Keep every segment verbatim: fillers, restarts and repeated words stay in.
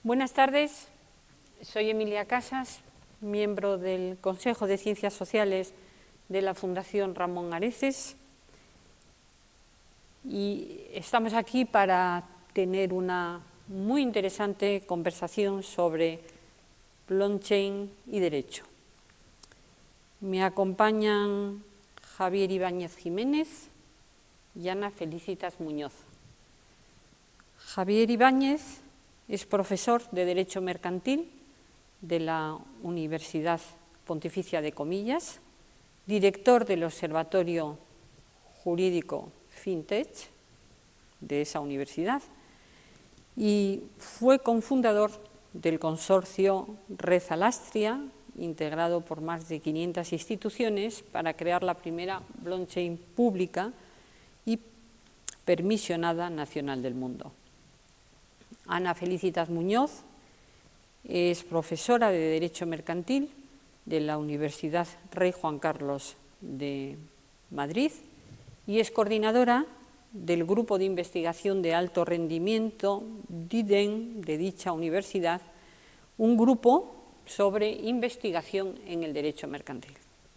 Buenas tardes, soy Emilia Casas, miembro del Consejo de Ciencias Sociales de la Fundación Ramón Areces, y estamos aquí para tener una muy interesante conversación sobre blockchain y derecho. Me acompañan Javier Ibáñez Jiménez y Ana Felicitas Muñoz. Javier Ibáñez es profesor de Derecho Mercantil de la Universidad Pontificia de Comillas, director del Observatorio Jurídico FinTech de esa universidad y fue cofundador del consorcio Red Alastria, integrado por más de quinientas instituciones para crear la primera blockchain pública y permisionada nacional del mundo. Ana Felicitas Muñoz es profesora de Derecho Mercantil de la Universidad Rey Juan Carlos de Madrid y es coordinadora del Grupo de Investigación de Alto Rendimiento D I D E N de dicha universidad, un grupo sobre investigación en el derecho mercantil.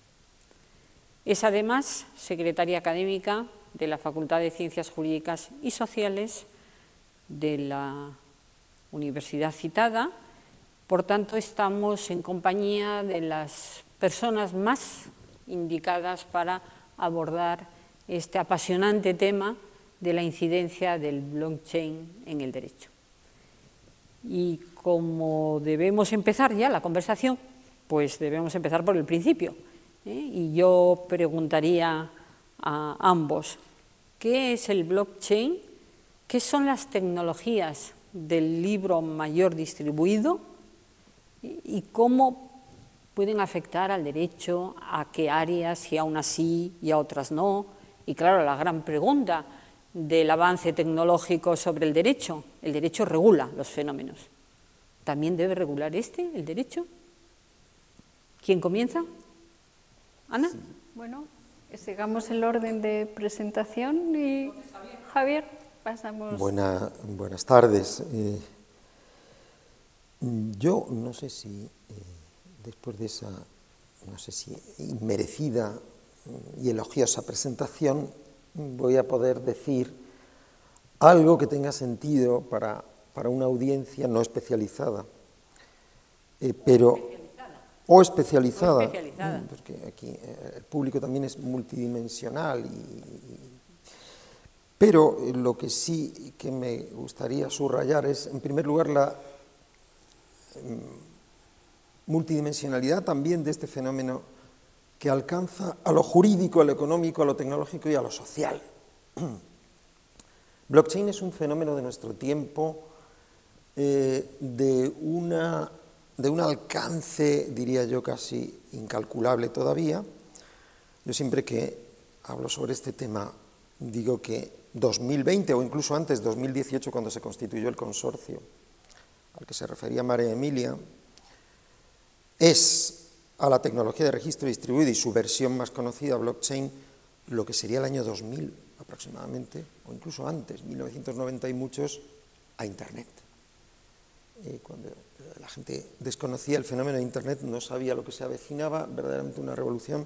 Es además secretaria académica de la Facultad de Ciencias Jurídicas y Sociales de la universidad citada, por tanto estamos en compañía de las personas más indicadas para abordar este apasionante tema de la incidencia del blockchain en el derecho. Y como debemos empezar ya la conversación, pues debemos empezar por el principio, ¿eh? Y yo preguntaría a ambos, ¿qué es el blockchain? ¿Qué son las tecnologías del libro mayor distribuido? ¿Y cómo pueden afectar al derecho? ¿A qué áreas? Y a unas sí y a otras no. Y claro, la gran pregunta del avance tecnológico sobre el derecho. El derecho regula los fenómenos. ¿También debe regular este, el derecho? ¿Quién comienza? ¿Ana? Sí. Bueno, sigamos el orden de presentación y Javier, pasamos. Buena, buenas tardes. Eh, yo no sé si eh, después de esa, no sé si inmerecida y elogiosa presentación, voy a poder decir algo que tenga sentido para, para una audiencia no especializada, eh, pero especializada. o especializada, o especializada, porque aquí eh, el público también es multidimensional, y, pero lo que sí que me gustaría subrayar es, en primer lugar, la eh, multidimensionalidad también de este fenómeno que alcanza a lo jurídico, a lo económico, a lo tecnológico y a lo social. Blockchain es un fenómeno de nuestro tiempo, eh, de, una, de un alcance, diría yo, casi incalculable todavía. Yo siempre que hablo sobre este tema digo que dos mil veinte o incluso antes, dos mil dieciocho, cuando se constituyó el consorcio al que se refería María Emilia, es a la tecnología de registro distribuido y su versión más conocida, blockchain, lo que sería el año dos mil aproximadamente, o incluso antes, mil novecientos noventa y muchos, a Internet. Eh, cuando la gente desconocía el fenómeno de Internet, no sabía lo que se avecinaba, verdaderamente una revolución,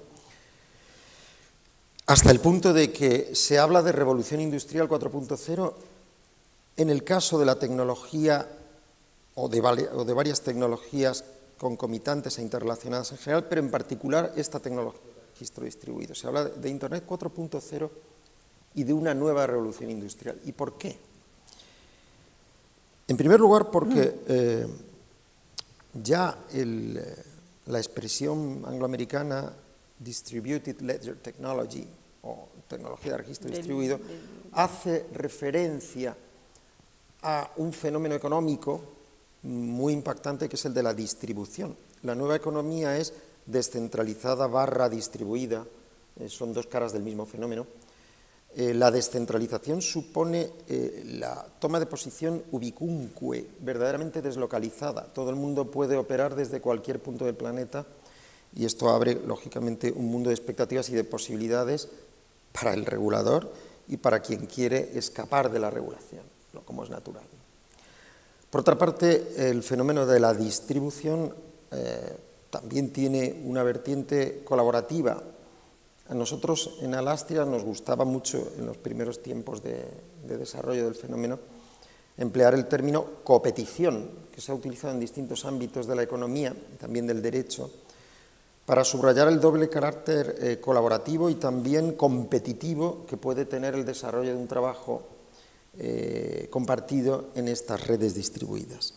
hasta el punto de que se habla de revolución industrial cuatro punto cero en el caso de la tecnología o de, o de varias tecnologías concomitantes e interrelacionadas en general, pero en particular esta tecnología de registro distribuido. Se habla de Internet cuatro punto cero y de una nueva revolución industrial. ¿Y por qué? En primer lugar, porque eh, ya el, la expresión angloamericana Distributed Ledger Technology, o tecnología de registro del, distribuido, del, hace referencia a un fenómeno económico muy impactante, que es el de la distribución. La nueva economía es descentralizada barra distribuida, eh, son dos caras del mismo fenómeno. Eh, la descentralización supone eh, la toma de posición ubicunque, verdaderamente deslocalizada. Todo el mundo puede operar desde cualquier punto del planeta y esto abre, lógicamente, un mundo de expectativas y de posibilidades para el regulador y para quien quiere escapar de la regulación, como es natural. Por otra parte, el fenómeno de la distribución eh, también tiene una vertiente colaborativa. A nosotros en Alastria nos gustaba mucho en los primeros tiempos de, de desarrollo del fenómeno emplear el término competición, que se ha utilizado en distintos ámbitos de la economía y también del derecho, para subrayar el doble carácter eh, colaborativo y también competitivo que puede tener el desarrollo de un trabajo eh, compartido en estas redes distribuidas.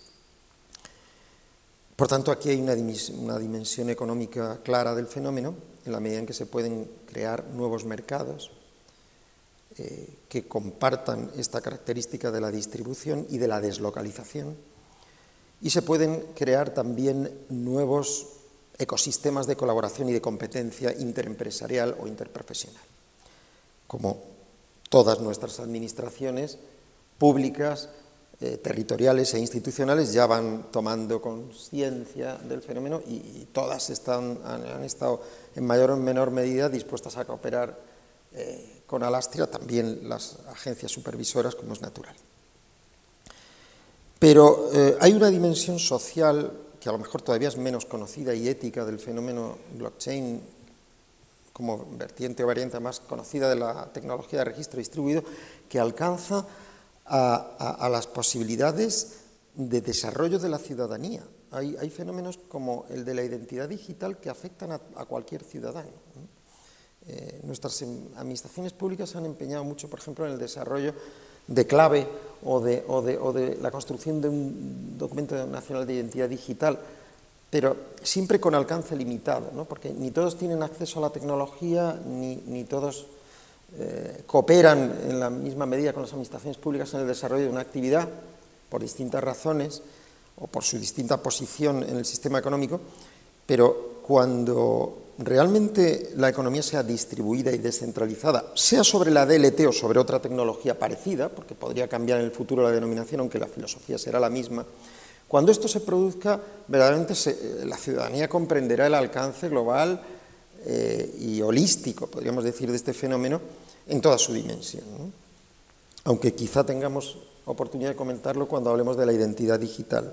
Por tanto, aquí hay una, una dimensión económica clara del fenómeno, en la medida en que se pueden crear nuevos mercados eh, que compartan esta característica de la distribución y de la deslocalización, y se pueden crear también nuevos ecosistemas de colaboración y de competencia interempresarial o interprofesional, como todas nuestras administraciones públicas, eh, territoriales e institucionales ya van tomando conciencia del fenómeno y, y todas están, han, han estado en mayor o en menor medida dispuestas a cooperar eh, con Alastria, también las agencias supervisoras, como es natural. Pero eh, hay una dimensión social que a lo mejor todavía es menos conocida y ética del fenómeno blockchain como vertiente o variante más conocida de la tecnología de registro distribuido, que alcanza a, a, a las posibilidades de desarrollo de la ciudadanía. Hay, hay fenómenos como el de la identidad digital que afectan a, a cualquier ciudadano. Eh, nuestras administraciones públicas se han empeñado mucho, por ejemplo, en el desarrollo de clave o de, o, de, o de la construcción de un documento nacional de identidad digital, pero siempre con alcance limitado, ¿no? Porque ni todos tienen acceso a la tecnología, ni, ni todos eh, cooperan en la misma medida con las administraciones públicas en el desarrollo de una actividad, por distintas razones o por su distinta posición en el sistema económico, pero cuando realmente la economía sea distribuida y descentralizada, sea sobre la D L T o sobre otra tecnología parecida, porque podría cambiar en el futuro la denominación, aunque la filosofía será la misma, cuando esto se produzca, verdaderamente se, la ciudadanía comprenderá el alcance global eh, y holístico, podríamos decir, de este fenómeno en toda su dimensión, ¿no? Aunque quizá tengamos oportunidad de comentarlo cuando hablemos de la identidad digital.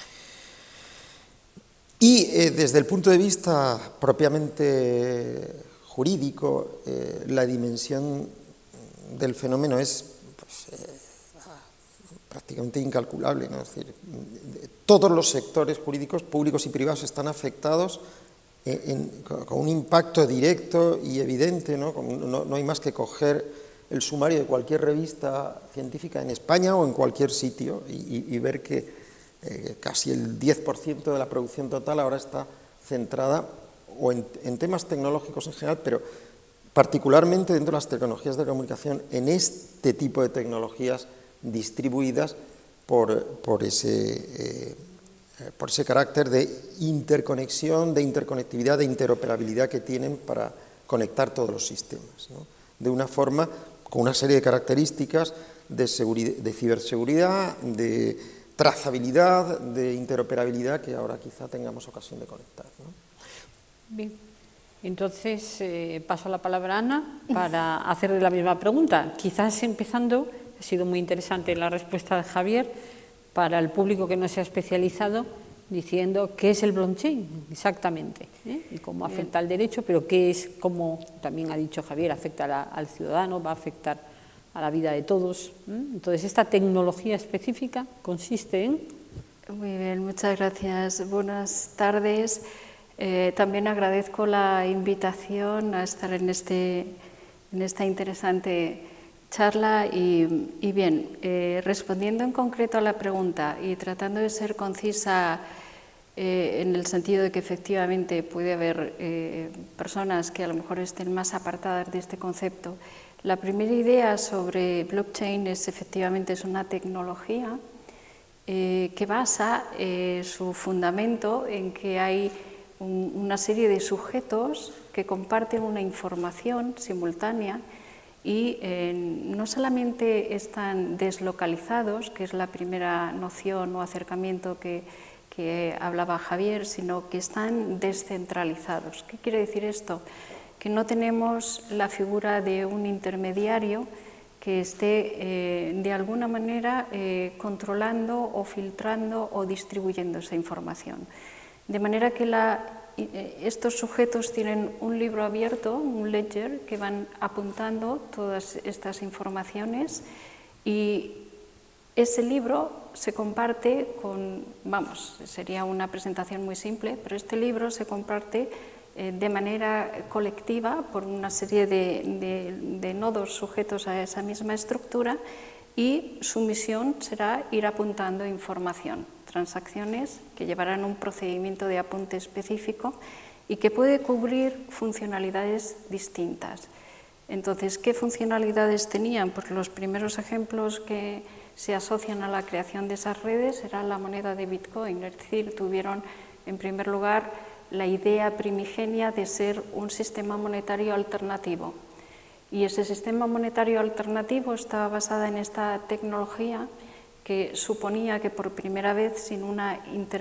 Y eh, desde el punto de vista propiamente jurídico, eh, la dimensión del fenómeno es pues, eh, prácticamente incalculable, ¿no? Es decir, todos los sectores jurídicos, públicos y privados, están afectados en, en, con un impacto directo y evidente, ¿no? No, no hay más que coger el sumario de cualquier revista científica en España o en cualquier sitio y, y, y ver que Eh, casi el diez por ciento de la producción total ahora está centrada o en, en temas tecnológicos en general, pero particularmente dentro de las tecnologías de comunicación, en este tipo de tecnologías distribuidas por, por, ese, eh, por ese carácter de interconexión, de interconectividad, de interoperabilidad que tienen para conectar todos los sistemas, ¿no? De una forma, con una serie de características de, de ciberseguridad, de trazabilidad, de interoperabilidad, que ahora quizá tengamos ocasión de conectar, ¿no? Bien, entonces eh, paso la palabra a Ana para hacerle la misma pregunta. Quizás empezando, ha sido muy interesante la respuesta de Javier, para el público que no se ha especializado, diciendo qué es el blockchain exactamente, ¿eh? Y cómo afecta al derecho, pero qué es, como también ha dicho Javier, afecta a la, al ciudadano, va a afectar a la vida de todos. Entonces, esta tecnología específica consiste en... Muy bien, muchas gracias. Buenas tardes. Eh, también agradezco la invitación a estar en, este, en esta interesante charla y, y bien, eh, respondiendo en concreto a la pregunta y tratando de ser concisa eh, en el sentido de que efectivamente puede haber eh, personas que a lo mejor estén más apartadas de este concepto. La primera idea sobre blockchain es efectivamente es una tecnología eh, que basa eh, su fundamento en que hay un, una serie de sujetos que comparten una información simultánea y eh, no solamente están deslocalizados, que es la primera noción o acercamiento que, que hablaba Javier, sino que están descentralizados. ¿Qué quiere decir esto? Que no tenemos la figura de un intermediario que esté eh, de alguna manera eh, controlando o filtrando o distribuyendo esa información. De manera que la, eh, estos sujetos tienen un libro abierto, un ledger, que van apuntando todas estas informaciones, y ese libro se comparte con, vamos, sería una presentación muy simple, pero este libro se comparte eh, de manera colectiva por una serie de, de, de nodos sujetos a esa misma estructura, y su misión será ir apuntando información, transacciones que llevarán un procedimiento de apunte específico y que puede cubrir funcionalidades distintas. Entonces, ¿qué funcionalidades tenían? Pues los primeros ejemplos que se asocian a la creación de esas redes era la moneda de Bitcoin, es decir, tuvieron en primer lugar la idea primigenia de ser un sistema monetario alternativo. Y ese sistema monetario alternativo estaba basado en esta tecnología que suponía que por primera vez, sin una,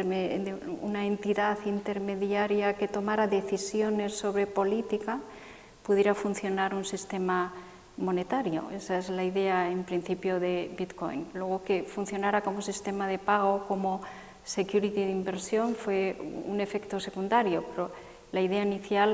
una entidad intermediaria que tomara decisiones sobre política, pudiera funcionar un sistema monetario. Esa es la idea en principio de Bitcoin. Luego, que funcionara como sistema de pago, como security de inversión, fue un efecto secundario, pero la idea inicial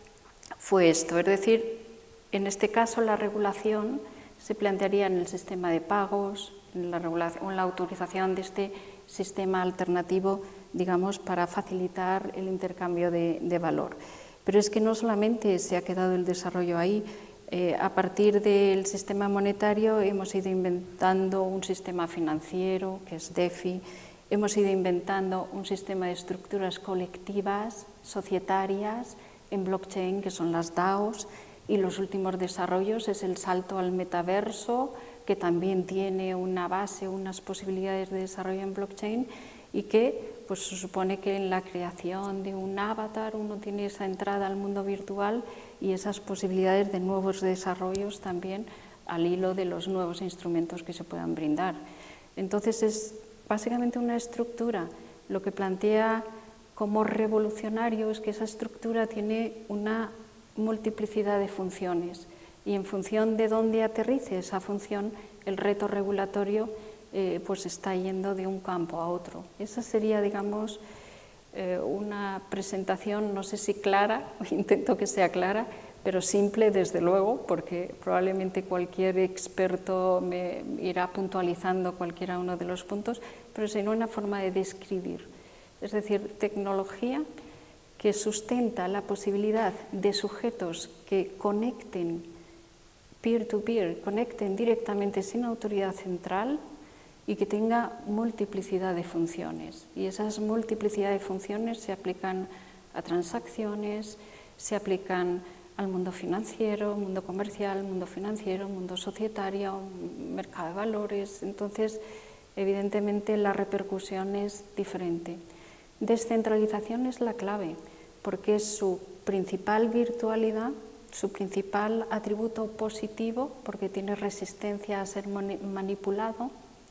fue esto, es decir, en este caso la regulación se plantearía en el sistema de pagos, en la, regulación, en la autorización de este sistema alternativo, digamos, para facilitar el intercambio de, de valor. Pero es que no solamente se ha quedado el desarrollo ahí. Eh, a partir del sistema monetario hemos ido inventando un sistema financiero, que es DeFi, hemos ido inventando un sistema de estructuras colectivas, societarias, en blockchain, que son las DAOs, y los últimos desarrollos es el salto al metaverso, que también tiene una base, unas posibilidades de desarrollo en blockchain, y que pues, se supone que en la creación de un avatar uno tiene esa entrada al mundo virtual y esas posibilidades de nuevos desarrollos también al hilo de los nuevos instrumentos que se puedan brindar. Entonces es básicamente una estructura. Lo que plantea como revolucionario es que esa estructura tiene una multiplicidad de funciones, y en función de dónde aterrice esa función, el reto regulatorio eh, pues está yendo de un campo a otro. Esa sería, digamos, eh, una presentación, no sé si clara, intento que sea clara, pero simple desde luego, porque probablemente cualquier experto me irá puntualizando cualquiera uno de los puntos, pero sería una forma de describir. Es decir, tecnología que sustenta la posibilidad de sujetos que conecten peer-to-peer, conecten directamente sin autoridad central y que tenga multiplicidad de funciones. Y esas multiplicidad de funciones se aplican a transacciones, se aplican al mundo financiero, mundo comercial, mundo financiero, mundo societario, mercado de valores. Entonces, evidentemente, la repercusión es diferente. Descentralización es la clave, porque es su principal virtualidad, su principal atributo positivo, porque tiene resistencia a ser manipulado,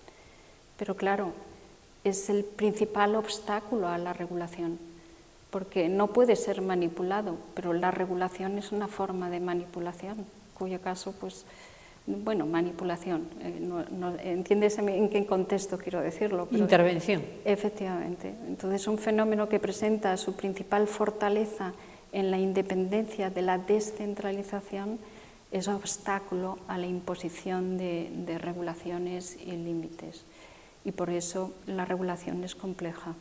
pero claro, es el principal obstáculo a la regulación, porque no puede ser manipulado, pero la regulación es una forma de manipulación, cuyo caso, pues, bueno, manipulación, eh, no, no, entiendes en qué contexto quiero decirlo. Pero intervención. Efectivamente. Entonces, un fenómeno que presenta su principal fortaleza en la independencia de la descentralización es obstáculo a la imposición de, de regulaciones y límites. Y por eso la regulación es compleja.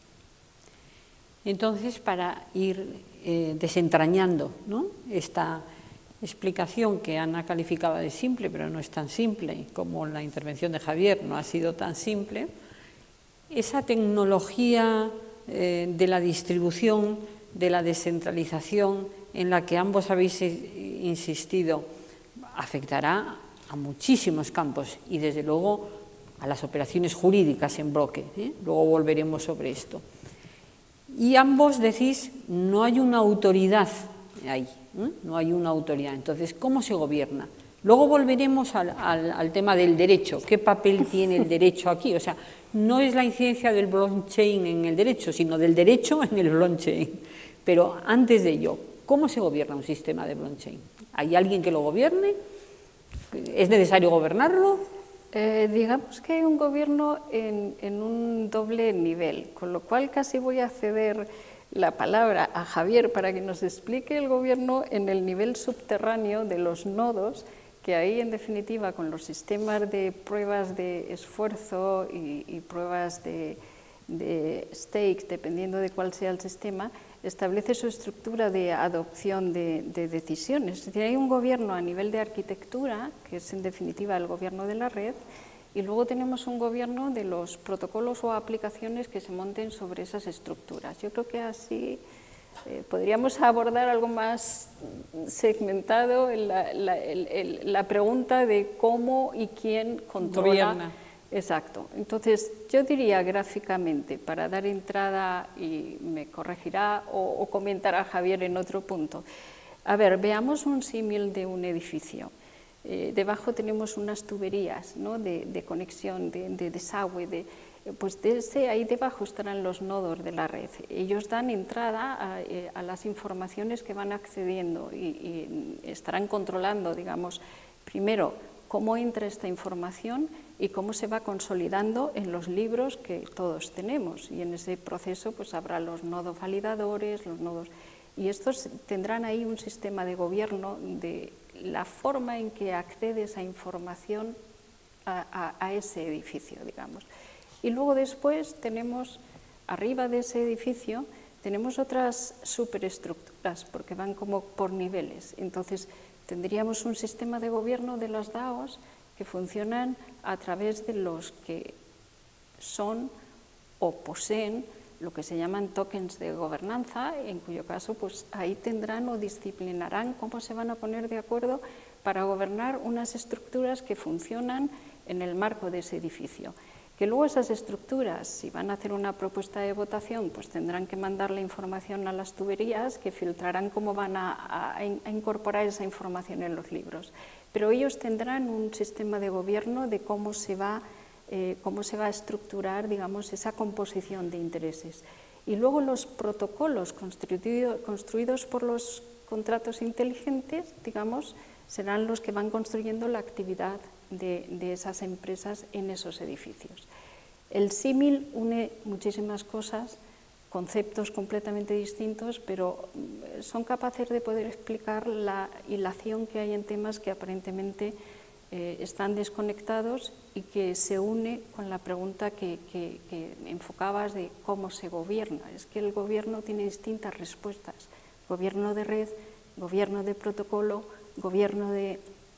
Entonces, para ir eh, desentrañando, ¿no?, esta explicación que Ana calificaba de simple, pero no es tan simple, como la intervención de Javier no ha sido tan simple, esa tecnología eh, de la distribución, de la descentralización, en la que ambos habéis insistido, afectará a muchísimos campos y, desde luego, a las operaciones jurídicas en bloque, ¿eh? Luego volveremos sobre esto. Y ambos decís, no hay una autoridad ahí, ¿eh? No hay una autoridad. Entonces, ¿cómo se gobierna? Luego volveremos al, al, al tema del derecho. ¿Qué papel tiene el derecho aquí? O sea, no es la incidencia del blockchain en el derecho, sino del derecho en el blockchain. Pero antes de ello, ¿cómo se gobierna un sistema de blockchain? ¿Hay alguien que lo gobierne ¿Es necesario gobernarlo? Eh, digamos que hay un gobierno en, en un doble nivel, con lo cual casi voy a ceder la palabra a Javier para que nos explique el gobierno en el nivel subterráneo de los nodos, que ahí en definitiva con los sistemas de pruebas de esfuerzo y, y pruebas de, de stakes, dependiendo de cuál sea el sistema, establece su estructura de adopción de, de decisiones. Es decir, hay un gobierno a nivel de arquitectura, que es en definitiva el gobierno de la red, y luego tenemos un gobierno de los protocolos o aplicaciones que se monten sobre esas estructuras. Yo creo que así eh, podríamos abordar algo más segmentado en la, la, el, el, la pregunta de cómo y quién controla. Gobierna. Exacto. Entonces, yo diría gráficamente, para dar entrada, y me corregirá o, o comentará Javier en otro punto. A ver, veamos un símil de un edificio. Eh, debajo tenemos unas tuberías, ¿no?, de, de conexión, de, de desagüe, de, pues desde ahí debajo estarán los nodos de la red. Ellos dan entrada a, a las informaciones que van accediendo y, y estarán controlando, digamos, primero, cómo entra esta información y cómo se va consolidando en los libros que todos tenemos. Y en ese proceso pues habrá los nodos validadores, los nodos... Y estos tendrán ahí un sistema de gobierno de la forma en que accede esa información a, a, a ese edificio, digamos. Y luego después tenemos, arriba de ese edificio, tenemos otras superestructuras, porque van como por niveles. Entonces, tendríamos un sistema de gobierno de las DAOs que funcionan a través de los que son o poseen lo que se llaman tokens de gobernanza, en cuyo caso pues ahí tendrán o disciplinarán cómo se van a poner de acuerdo para gobernar unas estructuras que funcionan en el marco de ese edificio. Que luego esas estructuras, si van a hacer una propuesta de votación, pues tendrán que mandar la información a las tuberías que filtrarán cómo van a, a, a incorporar esa información en los libros. Pero ellos tendrán un sistema de gobierno de cómo se va, eh, cómo se va a estructurar, digamos, esa composición de intereses. Y luego los protocolos construido, construidos por los contratos inteligentes, digamos, serán los que van construyendo la actividad de, de esas empresas en esos edificios. El símil une muchísimas cosas, conceptos completamente distintos, pero son capaces de poder explicar la hilación que hay en temas que aparentemente eh, están desconectados y que se une con la pregunta que, que, que enfocabas de cómo se gobierna. Es que el gobierno tiene distintas respuestas. Gobierno de red, gobierno de protocolo, gobierno de...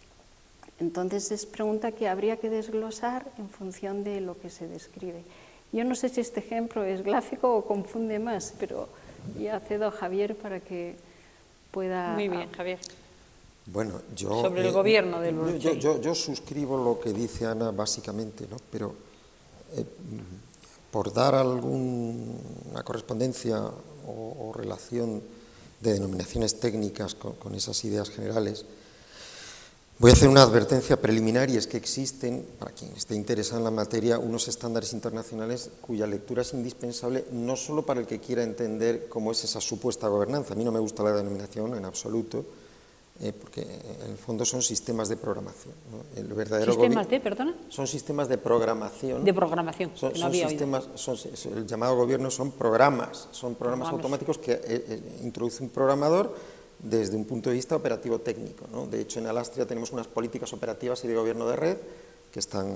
Entonces es pregunta que habría que desglosar en función de lo que se describe. Yo no sé si este ejemplo es gráfico o confunde más, pero ya cedo a Javier para que pueda... Muy bien, Javier. Bueno, yo... Sobre el eh, gobierno del yo, blockchain. yo, yo suscribo lo que dice Ana básicamente, ¿no? Pero eh, por dar alguna correspondencia o, o relación de denominaciones técnicas con, con esas ideas generales, voy a hacer una advertencia preliminar, y es que existen, para quien esté interesado en la materia, unos estándares internacionales cuya lectura es indispensable no solo para el que quiera entender cómo es esa supuesta gobernanza. A mí no me gusta la denominación en absoluto, eh, porque en el fondo son sistemas de programación, ¿no? El verdadero ¿Sistemas de, perdona? Son sistemas de programación. De programación, son, que no son había sistemas, son, el llamado gobierno son programas, son programas, programas. automáticos que eh, eh, introduce un programador desde un punto de vista operativo técnico, ¿no? De hecho, en Alastria tenemos unas políticas operativas y de gobierno de red que están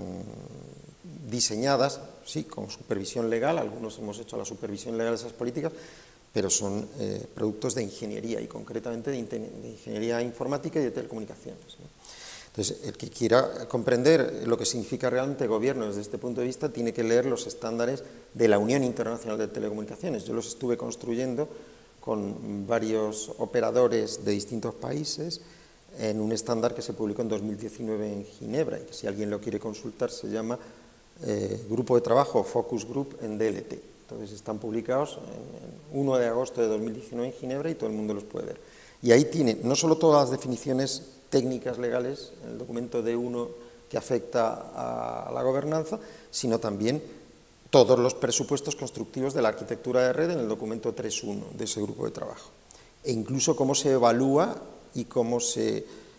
diseñadas, sí, con supervisión legal. Algunos hemos hecho la supervisión legal de esas políticas, pero son eh, productos de ingeniería, y concretamente de, de ingeniería informática y de telecomunicaciones, ¿no? Entonces, el que quiera comprender lo que significa realmente gobierno desde este punto de vista tiene que leer los estándares de la Unión Internacional de Telecomunicaciones. Yo los estuve construyendo con varios operadores de distintos países en un estándar que se publicó en dos mil diecinueve en Ginebra, y que si alguien lo quiere consultar se llama eh, Grupo de Trabajo Focus Group en D L T. Entonces están publicados en uno de agosto de dos mil diecinueve en Ginebra y todo el mundo los puede ver. Y ahí tiene no solo todas las definiciones técnicas legales en el documento D uno que afecta a la gobernanza, sino también todos los presupuestos constructivos de la arquitectura de red en el documento tres punto uno de ese grupo de trabajo. E incluso cómo se evalúa y cómo se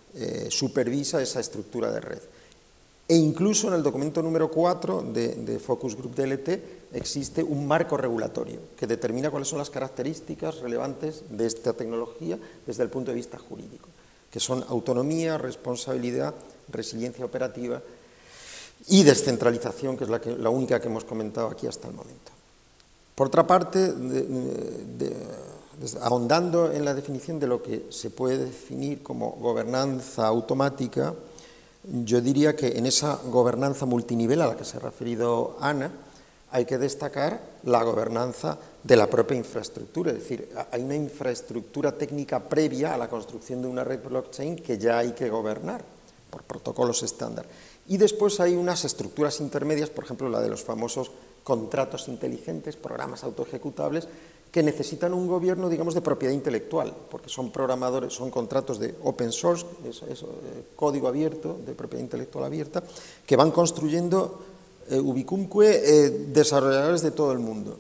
eh, supervisa esa estructura de red. E incluso en el documento número cuatro de, de Focus Group D L T existe un marco regulatorio que determina cuáles son las características relevantes de esta tecnología desde el punto de vista jurídico, que son autonomía, responsabilidad, resiliencia operativa y descentralización, que es la, que, la única que hemos comentado aquí hasta el momento. Por otra parte, de, de, de, ahondando en la definición de lo que se puede definir como gobernanza automática, yo diría que en esa gobernanza multinivel a la que se ha referido Ana, hay que destacar la gobernanza de la propia infraestructura, es decir, hay una infraestructura técnica previa a la construcción de una red blockchain que ya hay que gobernar por protocolos estándar. Y después hay unas estructuras intermedias, por ejemplo, la de los famosos contratos inteligentes, programas autoejecutables, que necesitan un gobierno, digamos, de propiedad intelectual, porque son programadores, son contratos de open source, eso, eso, eh, código abierto, de propiedad intelectual abierta, que van construyendo eh, ubicumque eh, desarrolladores de todo el mundo,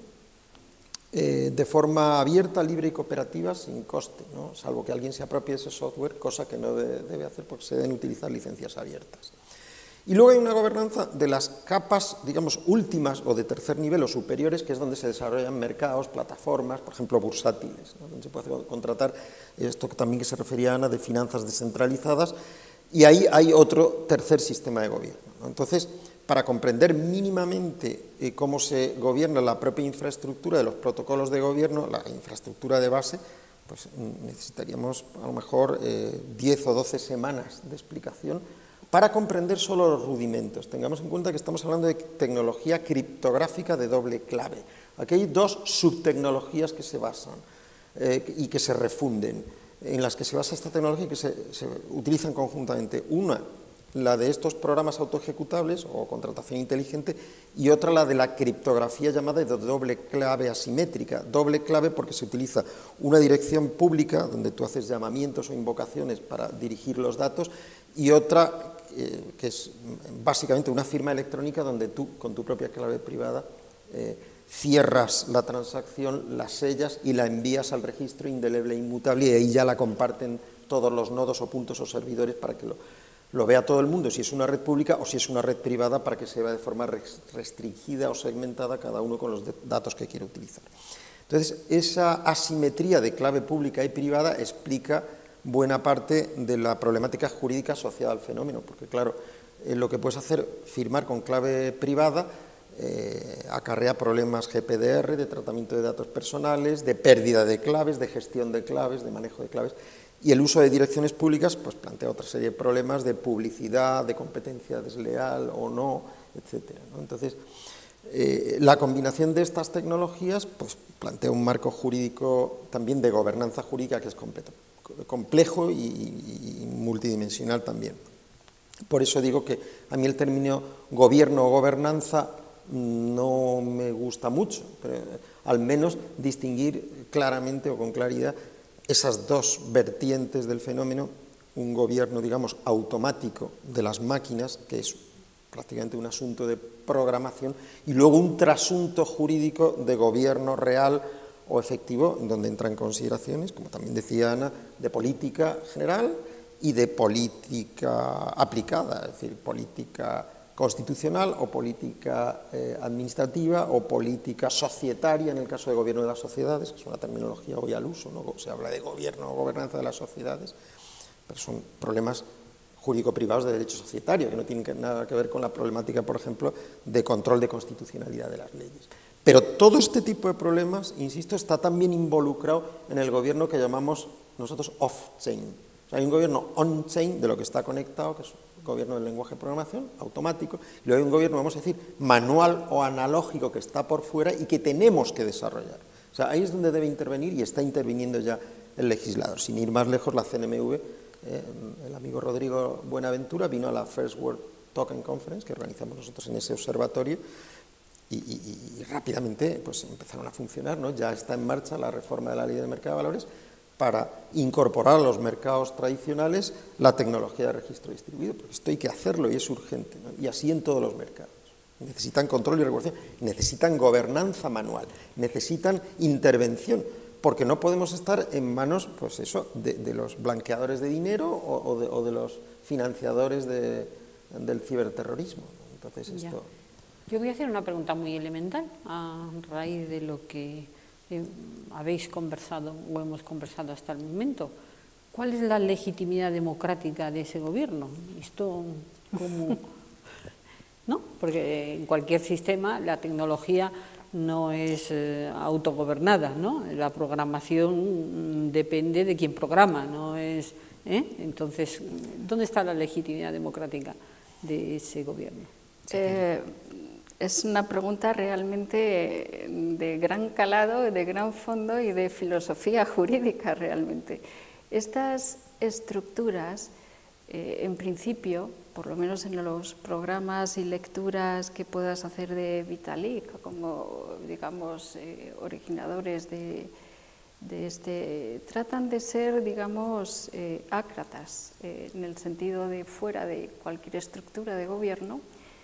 eh, de forma abierta, libre y cooperativa, sin coste, ¿no? Salvo que alguien se apropie de ese software, cosa que no de, debe hacer porque se deben utilizar licencias abiertas. Y luego hay una gobernanza de las capas, digamos, últimas o de tercer nivel o superiores, que es donde se desarrollan mercados, plataformas, por ejemplo, bursátiles, ¿no? Donde se puede contratar esto que también que se refería a Ana, de finanzas descentralizadas, y ahí hay otro tercer sistema de gobierno, ¿no? Entonces, para comprender mínimamente eh, cómo se gobierna la propia infraestructura de los protocolos de gobierno, la infraestructura de base, pues necesitaríamos a lo mejor eh, diez o doce semanas de explicación para comprender solo los rudimentos. Tengamos en cuenta que estamos hablando de tecnología criptográfica de doble clave. Aquí hay dos subtecnologías que se basan eh, y que se refunden, en las que se basa esta tecnología y que se, se utilizan conjuntamente. Una, la de estos programas autoejecutables o contratación inteligente, y otra la de la criptografía llamada de doble clave asimétrica. Doble clave porque se utiliza una dirección pública donde tú haces llamamientos o invocaciones para dirigir los datos, y otra eh, que es básicamente una firma electrónica donde tú con tu propia clave privada eh, cierras la transacción, la sellas y la envías al registro indeleble e inmutable, y ahí ya la comparten todos los nodos o puntos o servidores para que lo lo vea todo el mundo, si es una red pública o si es una red privada, para que se vea de forma restringida o segmentada cada uno con los datos que quiere utilizar. Entonces, esa asimetría de clave pública y privada explica buena parte de la problemática jurídica asociada al fenómeno, porque claro, eh, lo que puedes hacer, firmar con clave privada, eh, acarrea problemas G P D R, de tratamiento de datos personales, de pérdida de claves, de gestión de claves, de manejo de claves. Y el uso de direcciones públicas pues plantea otra serie de problemas de publicidad, de competencia desleal o no, etcétera, ¿no? Entonces, eh, la combinación de estas tecnologías pues plantea un marco jurídico también de gobernanza jurídica que es completo, complejo y, y, y multidimensional también. Por eso digo que a mí el término gobierno o gobernanza no me gusta mucho, pero al menos distinguir claramente o con claridad esas dos vertientes del fenómeno, un gobierno, digamos, automático de las máquinas, que es prácticamente un asunto de programación, y luego un trasunto jurídico de gobierno real o efectivo, donde entran consideraciones, como también decía Ana, de política general y de política aplicada, es decir, política constitucional o política eh, administrativa o política societaria en el caso de gobierno de las sociedades, que es una terminología hoy al uso, ¿no? Se habla de gobierno o gobernanza de las sociedades, pero son problemas jurídico-privados de derecho societario, que no tienen que, nada que ver con la problemática, por ejemplo, de control de constitucionalidad de las leyes. Pero todo este tipo de problemas, insisto, está también involucrado en el gobierno que llamamos nosotros off-chain. O sea, hay un gobierno on-chain de lo que está conectado, que es gobierno del lenguaje de programación, automático, y luego hay un gobierno, vamos a decir, manual o analógico que está por fuera y que tenemos que desarrollar. O sea, ahí es donde debe intervenir y está interviniendo ya el legislador. Sin ir más lejos, la C N M V, eh, el amigo Rodrigo Buenaventura vino a la First World Token Conference que organizamos nosotros en ese observatorio y, y, y rápidamente pues, empezaron a funcionar, ¿no? Ya está en marcha la reforma de la Ley de Mercado de Valores para incorporar a los mercados tradicionales la tecnología de registro distribuido, porque esto hay que hacerlo y es urgente, ¿no? Y así en todos los mercados. Necesitan control y regulación, necesitan gobernanza manual, necesitan intervención, porque no podemos estar en manos, pues eso, de, de los blanqueadores de dinero o, o, de, o de los financiadores de, del ciberterrorismo. Entonces esto... Ya. Yo voy a hacer una pregunta muy elemental a raíz de lo que eh, habéis conversado o hemos conversado hasta el momento. ¿Cuál es la legitimidad democrática de ese gobierno? Esto, ¿cómo? ¿No? Porque en cualquier sistema la tecnología no es eh, autogobernada, ¿no? La programación depende de quien programa, no es... ¿eh? Entonces, ¿dónde está la legitimidad democrática de ese gobierno? Eh, es una pregunta realmente de gran calado, de gran fondo y de filosofía jurídica realmente. Estas estructuras, eh, en principio, por lo menos en los programas y lecturas que puedas hacer de Vitalik, como, digamos, eh, originadores de, de este, tratan de ser, digamos, eh, ácratas, eh, en el sentido de fuera de cualquier estructura de gobierno,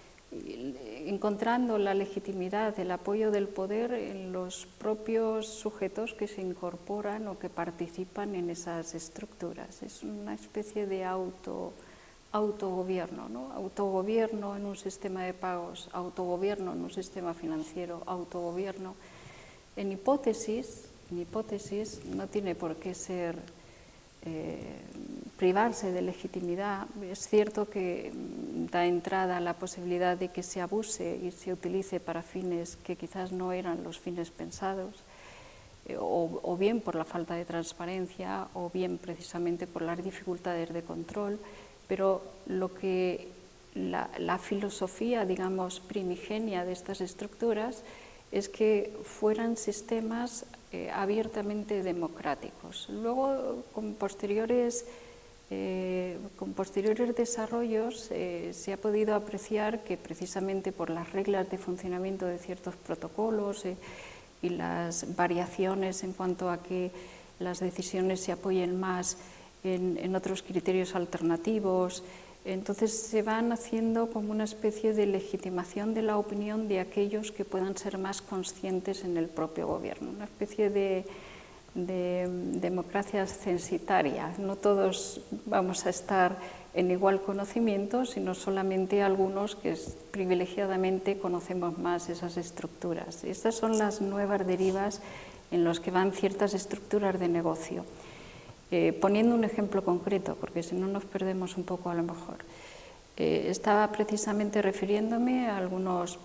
encontrando la legitimidad, el apoyo del poder en los propios sujetos que se incorporan o que participan en esas estructuras. Es una especie de auto, autogobierno, ¿no? Autogobierno en un sistema de pagos, autogobierno en un sistema financiero, autogobierno. En hipótesis, en hipótesis no tiene por qué ser... Eh, privarse de legitimidad. Es cierto que da entrada a la posibilidad de que se abuse y se utilice para fines que quizás no eran los fines pensados, eh, o, o bien por la falta de transparencia, o bien precisamente por las dificultades de control, pero lo que la, la filosofía, digamos, primigenia de estas estructuras es que fueran sistemas eh, abiertamente democráticos. Luego, con posteriores, eh, con posteriores desarrollos, eh, se ha podido apreciar que precisamente por las reglas de funcionamiento de ciertos protocolos eh, y las variaciones en cuanto a que las decisiones se apoyen más en, en otros criterios alternativos, entonces se van haciendo como una especie de legitimación de la opinión de aquellos que puedan ser más conscientes en el propio gobierno, una especie de, de democracia censitaria. No todos vamos a estar en igual conocimiento, sino solamente algunos que privilegiadamente conocemos más esas estructuras. Estas son las nuevas derivas en las que van ciertas estructuras de negocio. Eh, poniendo un ejemplo concreto, porque si no nos perdemos un poco a lo mejor. Eh, estaba precisamente refiriéndome a algunos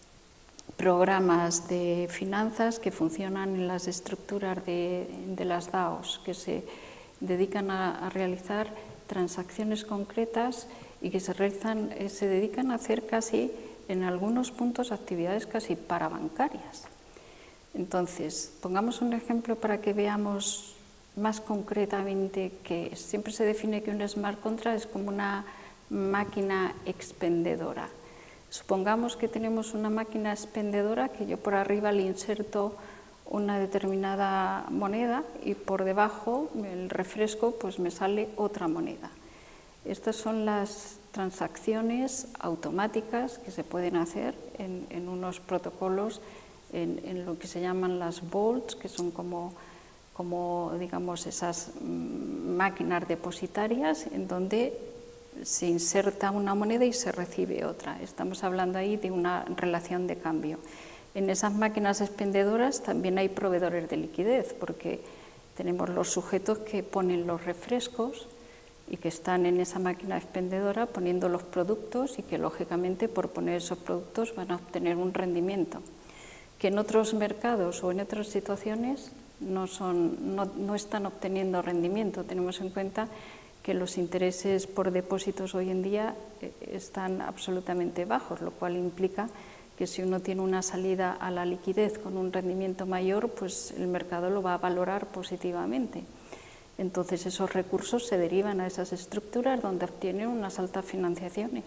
programas de finanzas que funcionan en las estructuras de, de las D A Os, que se dedican a, a realizar transacciones concretas y que se, realizan, eh, se dedican a hacer casi, en algunos puntos, actividades casi parabancarias. Entonces, pongamos un ejemplo para que veamos más concretamente que siempre se define que un smart contract es como una máquina expendedora. Supongamos que tenemos una máquina expendedora que yo por arriba le inserto una determinada moneda y por debajo el refresco pues me sale otra moneda. Estas son las transacciones automáticas que se pueden hacer en, en unos protocolos en, en lo que se llaman las vaults, que son como como digamos esas máquinas depositarias en donde se inserta una moneda y se recibe otra. Estamos hablando ahí de una relación de cambio. En esas máquinas expendedoras también hay proveedores de liquidez, porque tenemos los sujetos que ponen los refrescos y que están en esa máquina expendedora poniendo los productos y que lógicamente por poner esos productos van a obtener un rendimiento que en otros mercados o en otras situaciones no, son, no, no están obteniendo rendimiento. Tenemos en cuenta que los intereses por depósitos hoy en día están absolutamente bajos, lo cual implica que si uno tiene una salida a la liquidez con un rendimiento mayor, pues el mercado lo va a valorar positivamente. Entonces esos recursos se derivan a esas estructuras donde obtienen unas altas financiaciones.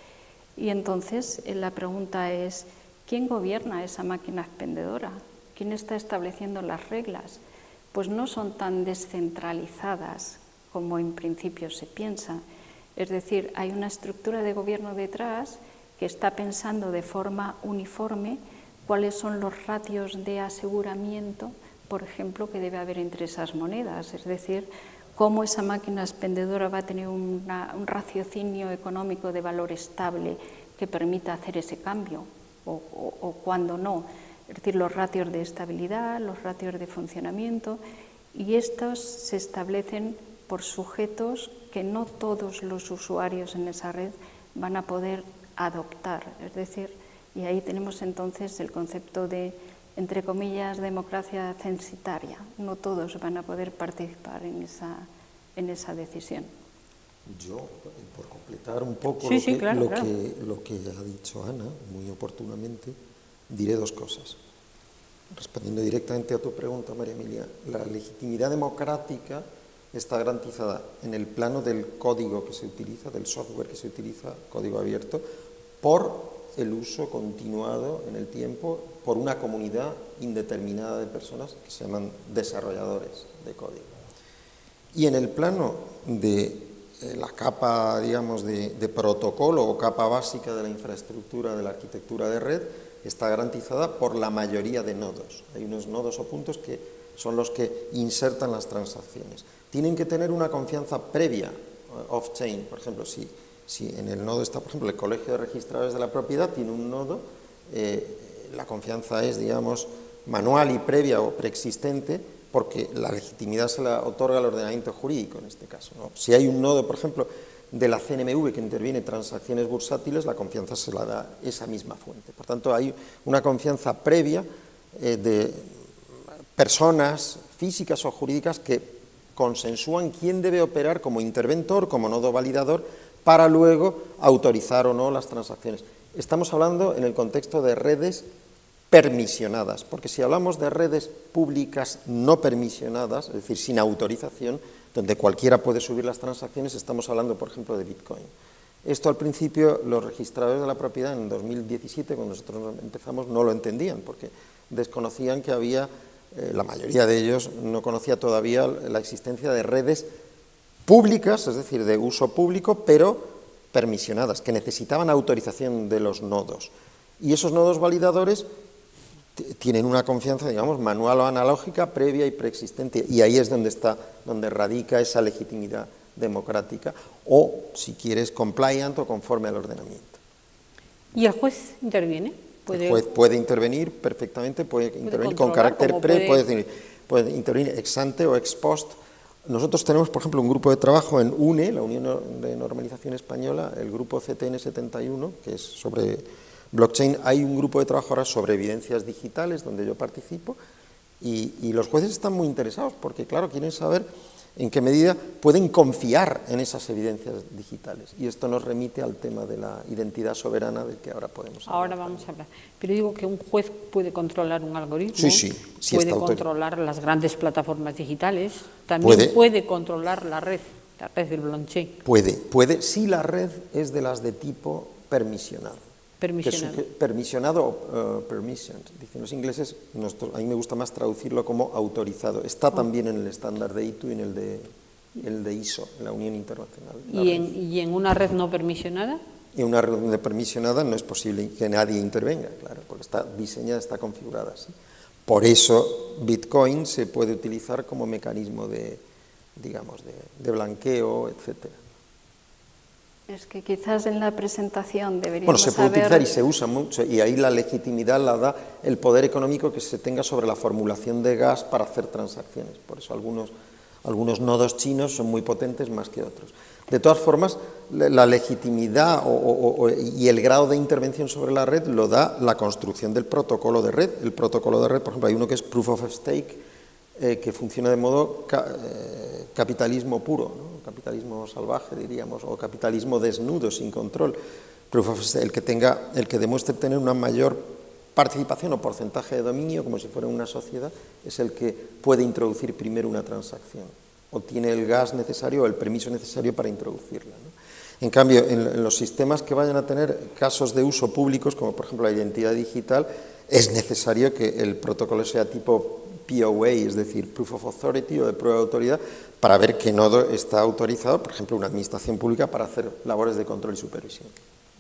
Y entonces la pregunta es, ¿quién gobierna esa máquina expendedora? ¿Quién está estableciendo las reglas? Pues no son tan descentralizadas como en principio se piensa. Es decir, hay una estructura de gobierno detrás que está pensando de forma uniforme cuáles son los ratios de aseguramiento por ejemplo, que debe haber entre esas monedas, es decir, cómo esa máquina expendedora va a tener una, un raciocinio económico de valor estable que permita hacer ese cambio, o, o, o cuando no, es decir, los ratios de estabilidad, los ratios de funcionamiento, y estos se establecen por sujetos que no todos los usuarios en esa red van a poder adoptar, es decir, y ahí tenemos entonces el concepto de, entre comillas, democracia censitaria. No todos van a poder participar en esa, en esa decisión. Yo, por completar un poco sí, lo, sí, que, claro, lo, claro. Que, lo que ha dicho Ana, muy oportunamente, diré dos cosas. Respondiendo directamente a tu pregunta, María Emilia, la legitimidad democrática está garantizada en el plano del código que se utiliza, del software que se utiliza, código abierto, por el uso continuado en el tiempo por una comunidad indeterminada de personas que se llaman desarrolladores de código. Y en el plano de eh, la capa, digamos, de, de protocolo o capa básica de la infraestructura de la arquitectura de red, está garantizada por la mayoría de nodos. Hay unos nodos o puntos que son los que insertan las transacciones. Tienen que tener una confianza previa, off-chain, por ejemplo, si, si en el nodo está, por ejemplo, el Colegio de Registradores de la Propiedad, tiene un nodo, eh, la confianza es, digamos, manual y previa o preexistente, porque la legitimidad se la otorga el ordenamiento jurídico en este caso, ¿no? Si hay un nodo, por ejemplo, de la C N M V que interviene en transacciones bursátiles, la confianza se la da esa misma fuente. Por tanto, hay una confianza previa eh, de personas físicas o jurídicas que consensúan quién debe operar como interventor, como nodo validador, para luego autorizar o no las transacciones. Estamos hablando en el contexto de redes permisionadas, porque si hablamos de redes públicas no permisionadas, es decir, sin autorización, donde cualquiera puede subir las transacciones, estamos hablando, por ejemplo, de Bitcoin. Esto al principio los registradores de la propiedad en dos mil diecisiete, cuando nosotros empezamos, no lo entendían, porque desconocían que había, eh, la mayoría de ellos no conocía todavía la existencia de redes públicas, es decir, de uso público, pero permisionadas, que necesitaban autorización de los nodos. Y esos nodos validadores tienen una confianza, digamos, manual o analógica, previa y preexistente, y ahí es donde está, donde radica esa legitimidad democrática, o, si quieres, compliant o conforme al ordenamiento. ¿Y el juez interviene? ¿Puede... El juez puede intervenir perfectamente, puede, puede intervenir con carácter pre, puede... Puede, puede intervenir ex ante o ex post. Nosotros tenemos, por ejemplo, un grupo de trabajo en U N E, la Unión de Normalización Española, el grupo C T N setenta y uno, que es sobre blockchain. Hay un grupo de trabajo ahora sobre evidencias digitales, donde yo participo, y, y los jueces están muy interesados, porque, claro, quieren saber en qué medida pueden confiar en esas evidencias digitales. Y esto nos remite al tema de la identidad soberana del que ahora podemos hablar. Ahora vamos a hablar. Pero digo que un juez puede controlar un algoritmo, sí, sí, sí, puede controlar las grandes plataformas digitales, también puede, puede controlar la red, la red del blockchain. Puede, puede, si la red es de las de tipo permisionado. Permisionado. Que, que, permisionado o uh, permissioned, dicen los ingleses, nosotros, a mí me gusta más traducirlo como autorizado. Está oh. también en el estándar de I T U y en el de, el de I S O, en la Unión Internacional. ¿Y en, ¿Y en una red no permisionada? En una red no permisionada no es posible que nadie intervenga, claro, porque está diseñada, está configurada así. Por eso Bitcoin se puede utilizar como mecanismo de, digamos, de, de blanqueo, etcétera. Es que quizás en la presentación deberíamos Bueno, se puede saber... utilizar y se usa mucho, y ahí la legitimidad la da el poder económico que se tenga sobre la formulación de gas para hacer transacciones. Por eso algunos, algunos nodos chinos son muy potentes más que otros. De todas formas, la legitimidad o, o, o, y el grado de intervención sobre la red lo da la construcción del protocolo de red. El protocolo de red, por ejemplo, hay uno que es Proof of Stake, eh, que funciona de modo ca, eh, capitalismo puro, ¿no? Capitalismo salvaje, diríamos, o capitalismo desnudo, sin control. Proof of Stake, el que tenga, el que demuestre tener una mayor participación o porcentaje de dominio, como si fuera una sociedad, es el que puede introducir primero una transacción, o tiene el gas necesario o el permiso necesario para introducirla, ¿no? En cambio, en, en los sistemas que vayan a tener casos de uso públicos, como por ejemplo la identidad digital, es necesario que el protocolo sea tipo P O A, es decir, Proof of Authority o de prueba de autoridad, para ver qué nodo está autorizado, por ejemplo, una administración pública para hacer labores de control y supervisión.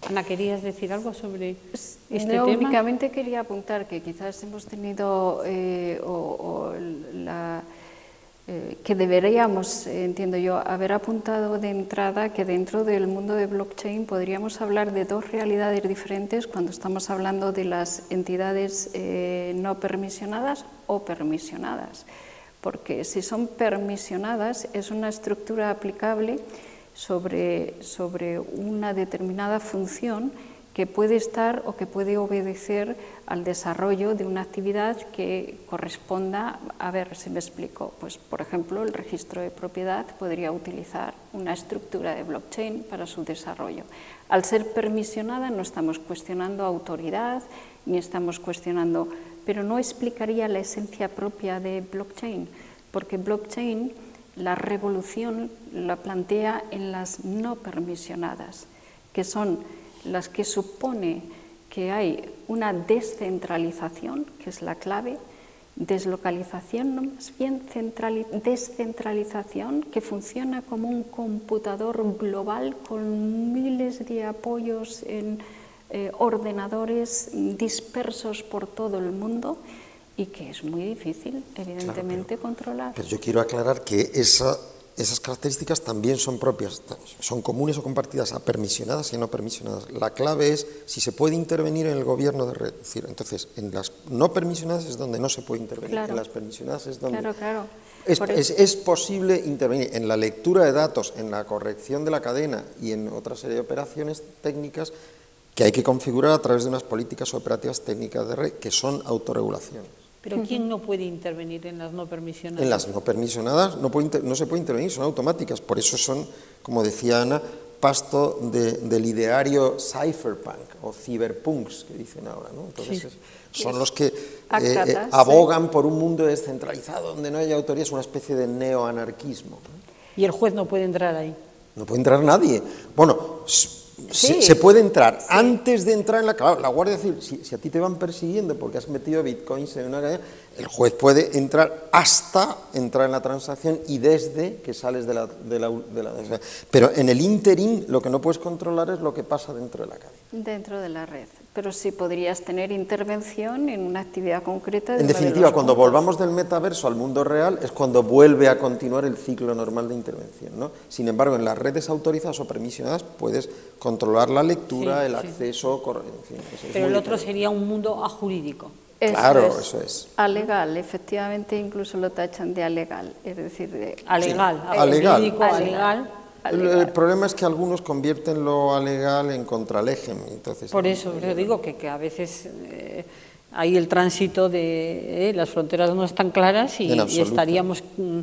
Ana, ¿querías decir algo sobre este no, tema? Únicamente quería apuntar que quizás hemos tenido eh, o, o la, eh, que deberíamos, eh, entiendo yo, haber apuntado de entrada que dentro del mundo de blockchain podríamos hablar de dos realidades diferentes cuando estamos hablando de las entidades eh, no permisionadas o permisionadas. Porque si son permisionadas es una estructura aplicable sobre, sobre una determinada función que puede estar o que puede obedecer al desarrollo de una actividad que corresponda, a ver si me explico, pues por ejemplo el registro de propiedad podría utilizar una estructura de blockchain para su desarrollo. Al ser permisionada no estamos cuestionando autoridad ni estamos cuestionando, pero no explicaría la esencia propia de blockchain, porque blockchain la revolución la plantea en las no permisionadas, que son las que supone que hay una descentralización, que es la clave, deslocalización, no más bien descentralización, que funciona como un computador global con miles de apoyos en eh, ordenadores dispersos por todo el mundo y que es muy difícil, evidentemente, claro, pero, controlar. Pero yo quiero aclarar que esa... Esas características también son propias, son comunes o compartidas a permisionadas y a no permisionadas. La clave es si se puede intervenir en el gobierno de red. Es decir, entonces, en las no permisionadas es donde no se puede intervenir, claro. En las permisionadas es donde... Claro, claro. Es, es, es posible intervenir en la lectura de datos, en la corrección de la cadena y en otra serie de operaciones técnicas que hay que configurar a través de unas políticas operativas técnicas de red que son autorregulaciones. ¿Pero quién no puede intervenir en las no permisionadas? En las no permisionadas no, puede, no se puede intervenir, son automáticas. Por eso son, como decía Ana, pasto de, del ideario cypherpunk o cyberpunks, que dicen ahora, ¿no? Entonces sí. es, son los que eh, eh, abogan por un mundo descentralizado donde no haya autoría, es una especie de neoanarquismo, ¿no? ¿Y el juez no puede entrar ahí? No puede entrar nadie. Bueno, sí. se, se puede entrar. Sí. Antes de entrar en la... Claro, la Guardia Civil, si, si a ti te van persiguiendo porque has metido bitcoins en una cadena, el juez puede entrar hasta entrar en la transacción y desde que sales de la... De la, de la de, pero en el interín lo que no puedes controlar es lo que pasa dentro de la cadena. Dentro de la red. Pero sí podrías tener intervención en una actividad concreta. De en definitiva, de cuando puntos. volvamos del metaverso al mundo real es cuando vuelve a continuar el ciclo normal de intervención, ¿no? Sin embargo, en las redes autorizadas o permisionadas puedes controlar la lectura, sí, el sí. acceso... En fin, eso pero es el otro diferente. sería un mundo ajurídico. Eso claro, es. eso es. Alegal, efectivamente, incluso lo tachan de alegal, es decir, de... Alegal, sí. alegal. Jurídico, alegal. El, el problema es que algunos convierten lo alegal en contralegem. Entonces, por eso yo digo que, que a veces eh, hay el tránsito de eh, las fronteras no están claras y, y estaríamos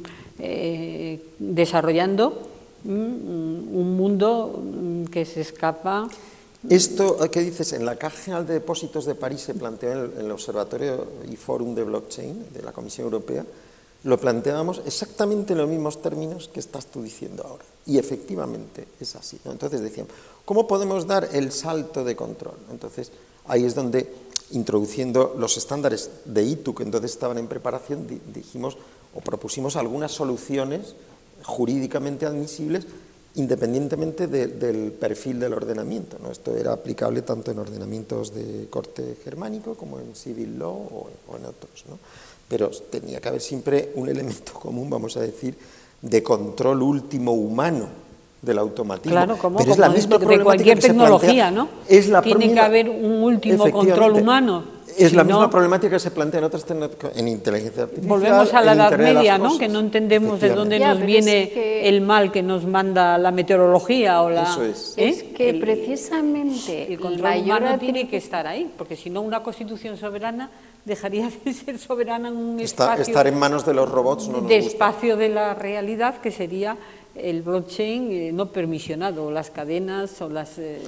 eh, desarrollando mm, un mundo que se escapa. Esto que dices, en la Caja General de Depósitos de París se planteó en el, en el Observatorio y Fórum de Blockchain de la Comisión Europea, lo planteábamos exactamente en los mismos términos que estás tú diciendo ahora. Y efectivamente es así, ¿no? Entonces decíamos, ¿cómo podemos dar el salto de control? Entonces ahí es donde, introduciendo los estándares de I T U, que entonces estaban en preparación, dijimos o propusimos algunas soluciones jurídicamente admisibles independientemente de, del perfil del ordenamiento, ¿no? Esto era aplicable tanto en ordenamientos de corte germánico como en civil law o, o en otros, ¿no? Pero tenía que haber siempre un elemento común, vamos a decir, de control último humano del automatismo. Claro, como, pero es como la misma de, de cualquier tecnología, plantea, ¿no? Es la Tiene primera, que haber un último control humano. Es si la no, misma problemática que se plantea en otras en inteligencia artificial. Volvemos a la Edad Media, ¿no? Cosas, que no entendemos de dónde ya, nos viene es que, el mal que nos manda la meteorología o la. Eso es. ¿eh? Es que el, precisamente el control mayor humano tiene que estar ahí, porque si no una constitución soberana dejaría de ser soberana en un Está, espacio. Estar en manos de los robots no nos de gusta. espacio de la realidad que sería el blockchain eh, no permisionado, las cadenas o las. Eh,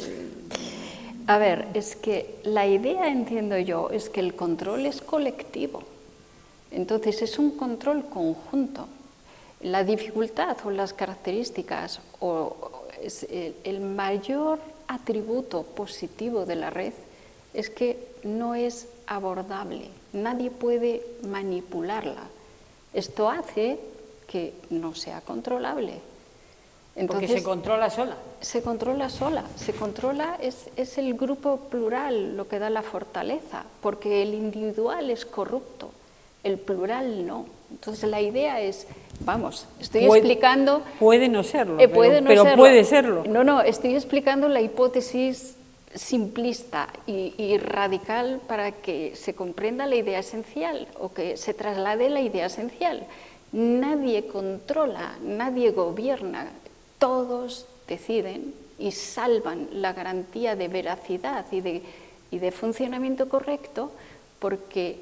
A ver, es que la idea, entiendo yo, es que el control es colectivo. Entonces, es un control conjunto. La dificultad o las características o es el, el mayor atributo positivo de la red es que no es abordable. Nadie puede manipularla. Esto hace que no sea controlable. Entonces, porque se controla sola. Se controla sola, se controla, es, es el grupo plural lo que da la fortaleza, porque el individual es corrupto, el plural no. Entonces la idea es, vamos, estoy puede, explicando... Puede no serlo, eh, puede pero, no pero serlo. puede serlo. No, no, estoy explicando la hipótesis simplista y, y radical para que se comprenda la idea esencial o que se traslade la idea esencial. Nadie controla, nadie gobierna, todos deciden y salvan la garantía de veracidad y de, y de funcionamiento correcto porque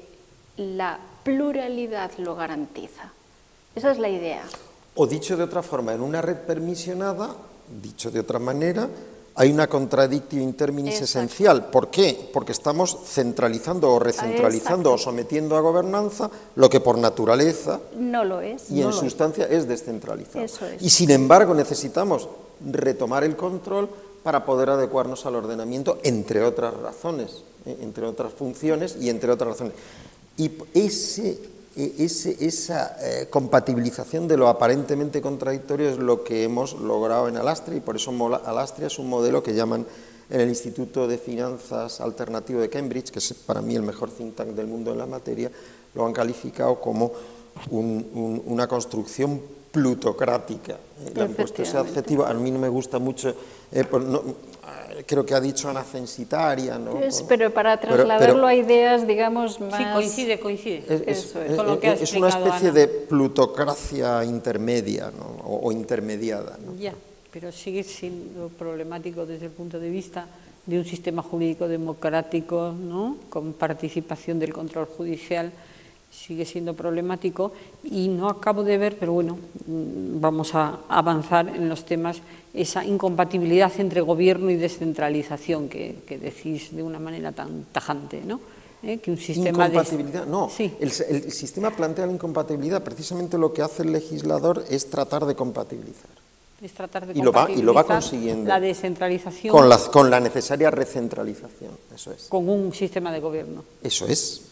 la pluralidad lo garantiza. Esa es la idea. O dicho de otra forma, en una red permisionada, dicho de otra manera, hay una contradictio in terminis Exacto. esencial. ¿Por qué? Porque estamos centralizando o recentralizando Exacto. o sometiendo a gobernanza lo que por naturaleza no lo es. y no en sustancia es. es descentralizado. Eso es. Y sin embargo necesitamos retomar el control para poder adecuarnos al ordenamiento, entre otras razones, eh, entre otras funciones y entre otras razones. Y ese, ese, esa eh, compatibilización de lo aparentemente contradictorio es lo que hemos logrado en Alastria, y por eso Alastria es un modelo que llaman en el Instituto de Finanzas Alternativo de Cambridge, que es para mí el mejor think tank del mundo en la materia, lo han calificado como un, un, una construcción plutocrática. Le han puesto ese adjetivo, a mí no me gusta mucho, eh, pues no, creo que ha dicho Ana Censitaria, ¿no? Es, pero para trasladarlo pero, pero, a ideas, digamos, más... Sí, coincide, coincide. Es, es, es, con lo que es una especie Ana. de plutocracia intermedia, ¿no? o, o intermediada, ¿no? Ya, pero sigue siendo problemático desde el punto de vista de un sistema jurídico democrático, ¿no? Con participación del control judicial, sigue siendo problemático y no acabo de ver, pero bueno, vamos a avanzar en los temas, esa incompatibilidad entre gobierno y descentralización que, que decís de una manera tan tajante, ¿no? ¿Eh? Que un sistema incompatibilidad, de... no, sí. el, el sistema plantea la incompatibilidad, precisamente lo que hace el legislador es tratar de compatibilizar. Es tratar de y, lo va, y lo va consiguiendo. La descentralización. Con la, con la necesaria recentralización, eso es. Con un sistema de gobierno. Eso es.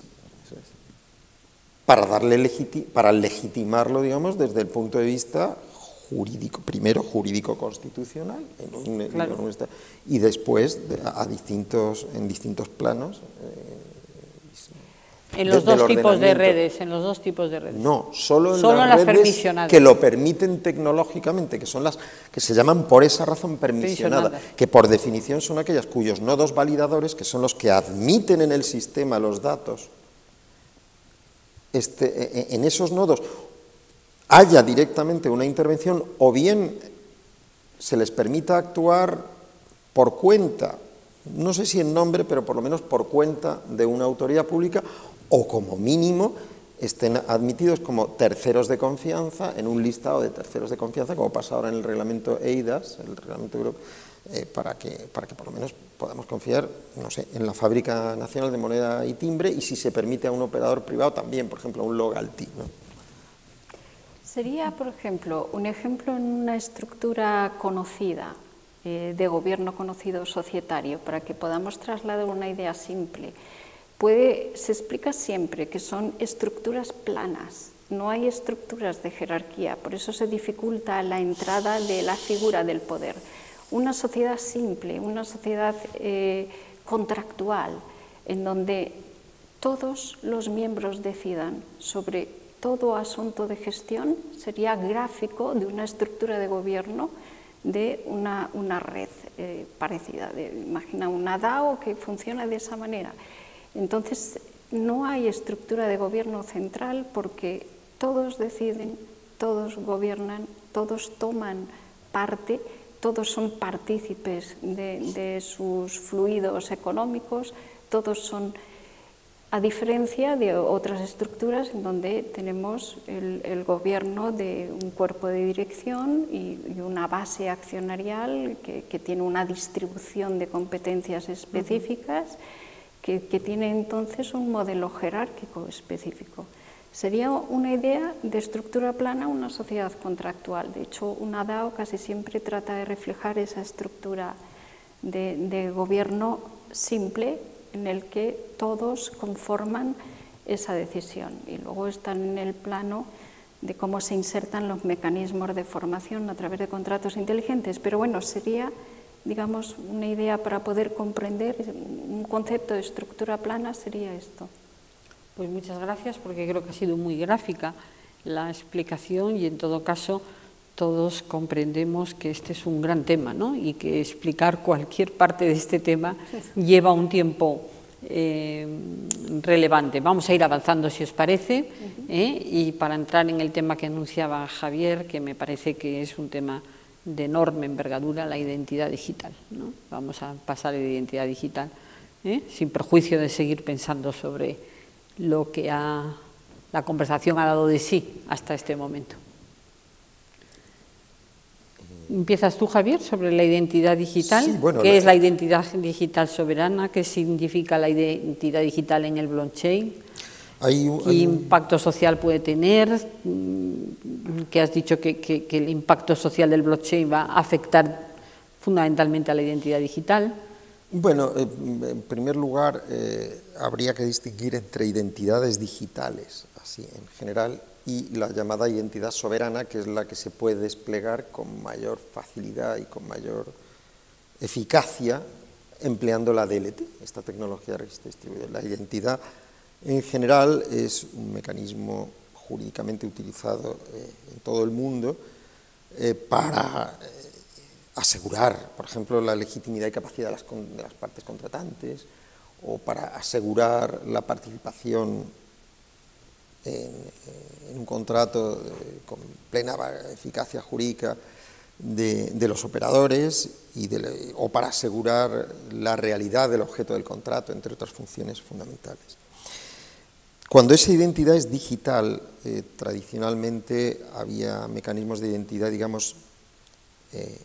Para, darle legiti para legitimarlo, digamos, desde el punto de vista jurídico, primero jurídico-constitucional, en un, claro. en un, y después de, a distintos, en distintos planos. Eh, en los dos tipos de redes, en los dos tipos de redes. No, solo en solo las, en las redes permisionadas. Que lo permiten tecnológicamente, que son las que se llaman por esa razón permisionadas, que por definición son aquellas cuyos nodos validadores, que son los que admiten en el sistema los datos. Este, en esos nodos haya directamente una intervención o bien se les permita actuar por cuenta, no sé si en nombre, pero por lo menos por cuenta de una autoridad pública o como mínimo estén admitidos como terceros de confianza en un listado de terceros de confianza, como pasa ahora en el reglamento E I D A S, el reglamento europeo, eh, para, que, para que por lo menos podamos confiar, no sé, en la Fábrica Nacional de Moneda y Timbre, y si se permite a un operador privado también, por ejemplo, a un Logalty, ¿no? Sería, por ejemplo, un ejemplo en una estructura conocida, eh, de gobierno conocido societario, para que podamos trasladar una idea simple. Puede, se explica siempre que son estructuras planas, no hay estructuras de jerarquía, por eso se dificulta la entrada de la figura del poder. Una sociedad simple, una sociedad eh, contractual, en donde todos los miembros decidan sobre todo asunto de gestión, sería gráfico de una estructura de gobierno de una, una red eh, parecida. De, imagina una DAO que funciona de esa manera. Entonces, no hay estructura de gobierno central porque todos deciden, todos gobiernan, todos toman parte, todos son partícipes de, de sus fluidos económicos, todos son, a diferencia de otras estructuras en donde tenemos el, el gobierno de un cuerpo de dirección y, y una base accionarial que, que tiene una distribución de competencias específicas, uh-huh. que, que tiene entonces un modelo jerárquico específico. Sería una idea de estructura plana una sociedad contractual. De hecho, una DAO casi siempre trata de reflejar esa estructura de, de gobierno simple en el que todos conforman esa decisión. Y luego están en el plano de cómo se insertan los mecanismos de formación a través de contratos inteligentes. Pero bueno, sería, digamos, una idea para poder comprender un concepto de estructura plana, sería esto. Pues muchas gracias, porque creo que ha sido muy gráfica la explicación y en todo caso todos comprendemos que este es un gran tema, ¿no? Y que explicar cualquier parte de este tema lleva un tiempo eh, relevante. Vamos a ir avanzando, si os parece, ¿eh? Y para entrar en el tema que anunciaba Javier, que me parece que es un tema de enorme envergadura, la identidad digital, ¿no? Vamos a pasar a la identidad digital, ¿eh? Sin perjuicio de seguir pensando sobre lo que ha, la conversación ha dado de sí hasta este momento. ¿Empiezas tú, Javier, sobre la identidad digital? Sí, bueno, ¿Qué la... es la identidad digital soberana? ¿Qué significa la identidad digital en el blockchain? Hay un, ¿Qué hay un... impacto social puede tener? ¿Qué has dicho que, que, que el impacto social del blockchain va a afectar fundamentalmente a la identidad digital? Bueno, en primer lugar, eh, habría que distinguir entre identidades digitales, así en general, y la llamada identidad soberana, que es la que se puede desplegar con mayor facilidad y con mayor eficacia empleando la D L T, esta tecnología de registro distribuido. La identidad en general es un mecanismo jurídicamente utilizado eh, en todo el mundo eh, para eh, asegurar, por ejemplo, la legitimidad y capacidad de las, de las partes contratantes, o para asegurar la participación en, en un contrato de, con plena eficacia jurídica de, de los operadores, y de, o para asegurar la realidad del objeto del contrato, entre otras funciones fundamentales. Cuando esa identidad es digital, eh, tradicionalmente había mecanismos de identidad, digamos, eh,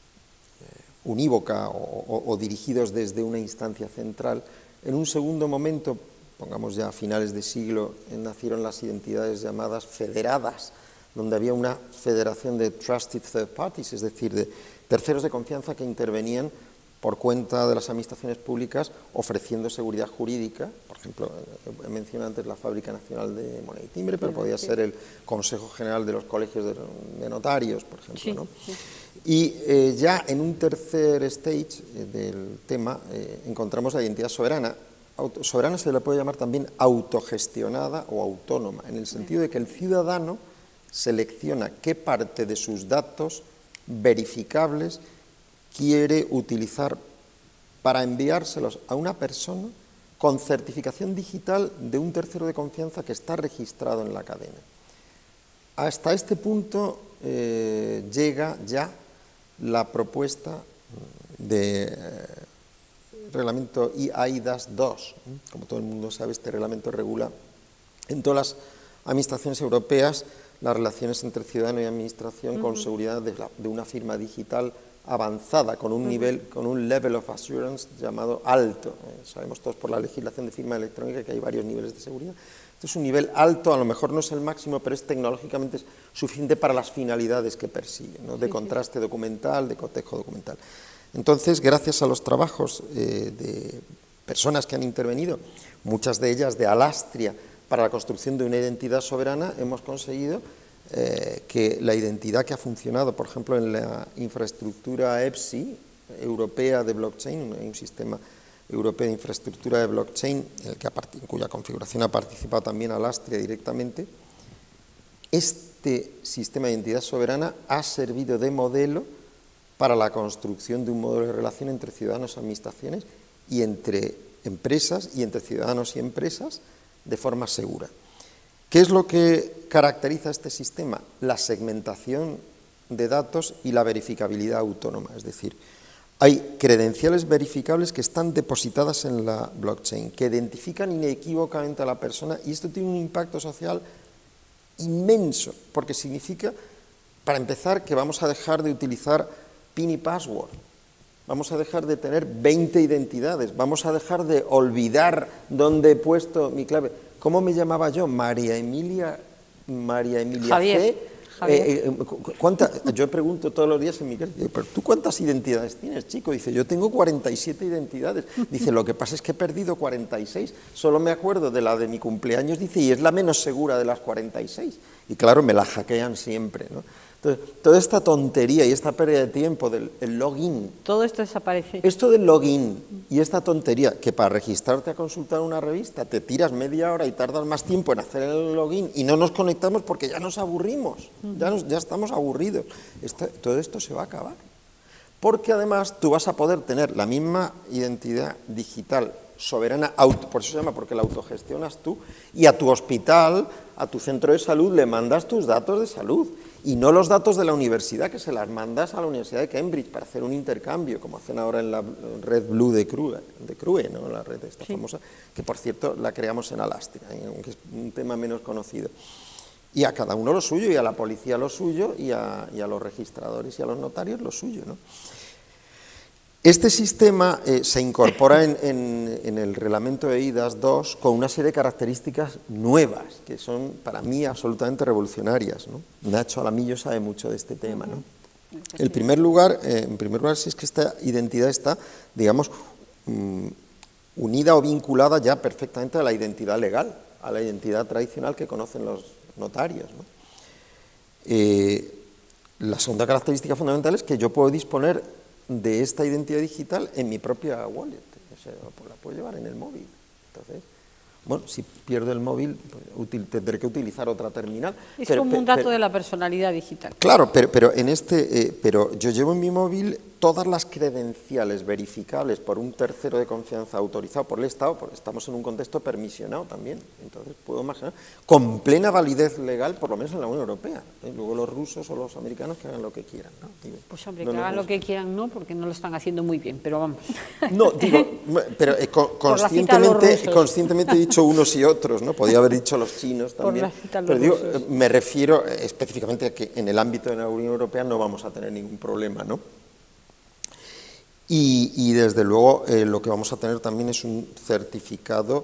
unívoca o, o, o dirigidos desde una instancia central. En un segundo momento, pongamos ya a finales de siglo, nacieron las identidades llamadas federadas, donde había una federación de trusted third parties, es decir, de terceros de confianza que intervenían por cuenta de las administraciones públicas ofreciendo seguridad jurídica. Por ejemplo, he mencionado antes la Fábrica Nacional de Moneda y Timbre, pero podía ser el Consejo General de los Colegios de, de Notarios, por ejemplo, sí, ¿no? Sí. Y eh, ya en un tercer stage eh, del tema eh, encontramos la identidad soberana. Auto, soberana se le puede llamar también autogestionada o autónoma, en el sentido de que el ciudadano selecciona qué parte de sus datos verificables quiere utilizar para enviárselos a una persona con certificación digital de un tercero de confianza que está registrado en la cadena. Hasta este punto eh, llega ya la propuesta de eh, reglamento I A I D A S dos. Como todo el mundo sabe, este reglamento regula en todas las administraciones europeas las relaciones entre ciudadano y administración uh-huh. con seguridad de, la, de una firma digital avanzada, con un uh-huh. nivel, con un level of assurance llamado alto. Eh, sabemos todos por la legislación de firma electrónica que hay varios niveles de seguridad. Este es un nivel alto, a lo mejor no es el máximo, pero es tecnológicamente suficiente para las finalidades que persigue, ¿no? De contraste documental, de cotejo documental. Entonces, gracias a los trabajos eh, de personas que han intervenido, muchas de ellas de Alastria, para la construcción de una identidad soberana, hemos conseguido eh, que la identidad que ha funcionado, por ejemplo, en la infraestructura E P S I, europea de blockchain, un sistema europeo de infraestructura de blockchain, en, el que ha en cuya configuración ha participado también Alastria directamente, este sistema de identidad soberana ha servido de modelo para la construcción de un modelo de relación entre ciudadanos y administraciones y entre empresas y entre ciudadanos y empresas de forma segura. ¿Qué es lo que caracteriza este sistema? La segmentación de datos y la verificabilidad autónoma, es decir, hay credenciales verificables que están depositadas en la blockchain, que identifican inequívocamente a la persona, y esto tiene un impacto social inmenso, porque significa, para empezar, que vamos a dejar de utilizar PIN y password, vamos a dejar de tener veinte identidades, vamos a dejar de olvidar dónde he puesto mi clave. ¿Cómo me llamaba yo? María Emilia, María Emilia Javier. C. Javier. Eh, eh, ¿cuánta, yo pregunto todos los días en mi casa, pero ¿tú cuántas identidades tienes, chico? Dice, yo tengo cuarenta y siete identidades. Dice, lo que pasa es que he perdido cuarenta y seis, solo me acuerdo de la de mi cumpleaños, dice, y es la menos segura de las cuarenta y seis. Y claro, me la hackean siempre, ¿no? Entonces, toda esta tontería y esta pérdida de tiempo del el login. Todo esto desaparece. Esto del login y esta tontería, que para registrarte a consultar una revista te tiras media hora y tardas más tiempo en hacer el login y no nos conectamos porque ya nos aburrimos, ya, nos, ya estamos aburridos. Esto, todo esto se va a acabar. Porque además tú vas a poder tener la misma identidad digital soberana, auto, por eso se llama, porque la autogestionas tú, y a tu hospital, a tu centro de salud, le mandas tus datos de salud, y no los datos de la universidad, que se las mandas a la Universidad de Cambridge para hacer un intercambio, como hacen ahora en la red Blue de Crue, de Crue, ¿no? La red esta sí. famosa, que por cierto la creamos en Alaska, aunque es un tema menos conocido. Y a cada uno lo suyo, y a la policía lo suyo, y a, y a los registradores y a los notarios lo suyo, ¿no? Este sistema eh, se incorpora en, en, en el reglamento de I D A S dos con una serie de características nuevas, que son para mí absolutamente revolucionarias, ¿no? Nacho Alamillo sabe mucho de este tema, ¿no? El primer lugar, eh, en primer lugar, es que esta identidad está, digamos, um, unida o vinculada ya perfectamente a la identidad legal, a la identidad tradicional que conocen los notarios, ¿no? Eh, la segunda característica fundamental es que yo puedo disponer de esta identidad digital en mi propia wallet, o sea, la puedo llevar en el móvil. Entonces, bueno, si pierdo el móvil, pues, util, tendré que utilizar otra terminal. Es pero, como un dato pero, de la personalidad digital. Claro, pero, pero, en este, eh, pero yo llevo en mi móvil todas las credenciales verificables por un tercero de confianza autorizado por el Estado, porque estamos en un contexto permisionado también, entonces puedo imaginar, con plena validez legal, por lo menos en la Unión Europea. ¿eh? Luego los rusos o los americanos que hagan lo que quieran, ¿no? Digo, pues hombre, no que hagan nos... lo que quieran, no, porque no lo están haciendo muy bien, pero vamos. No, digo, pero eh, con, conscientemente, conscientemente he dicho unos y otros, ¿no? Podía haber dicho los chinos también, por la cita, los pero digo, rusos. me refiero específicamente a que en el ámbito de la Unión Europea no vamos a tener ningún problema, ¿no? Y, y desde luego eh, lo que vamos a tener también es un certificado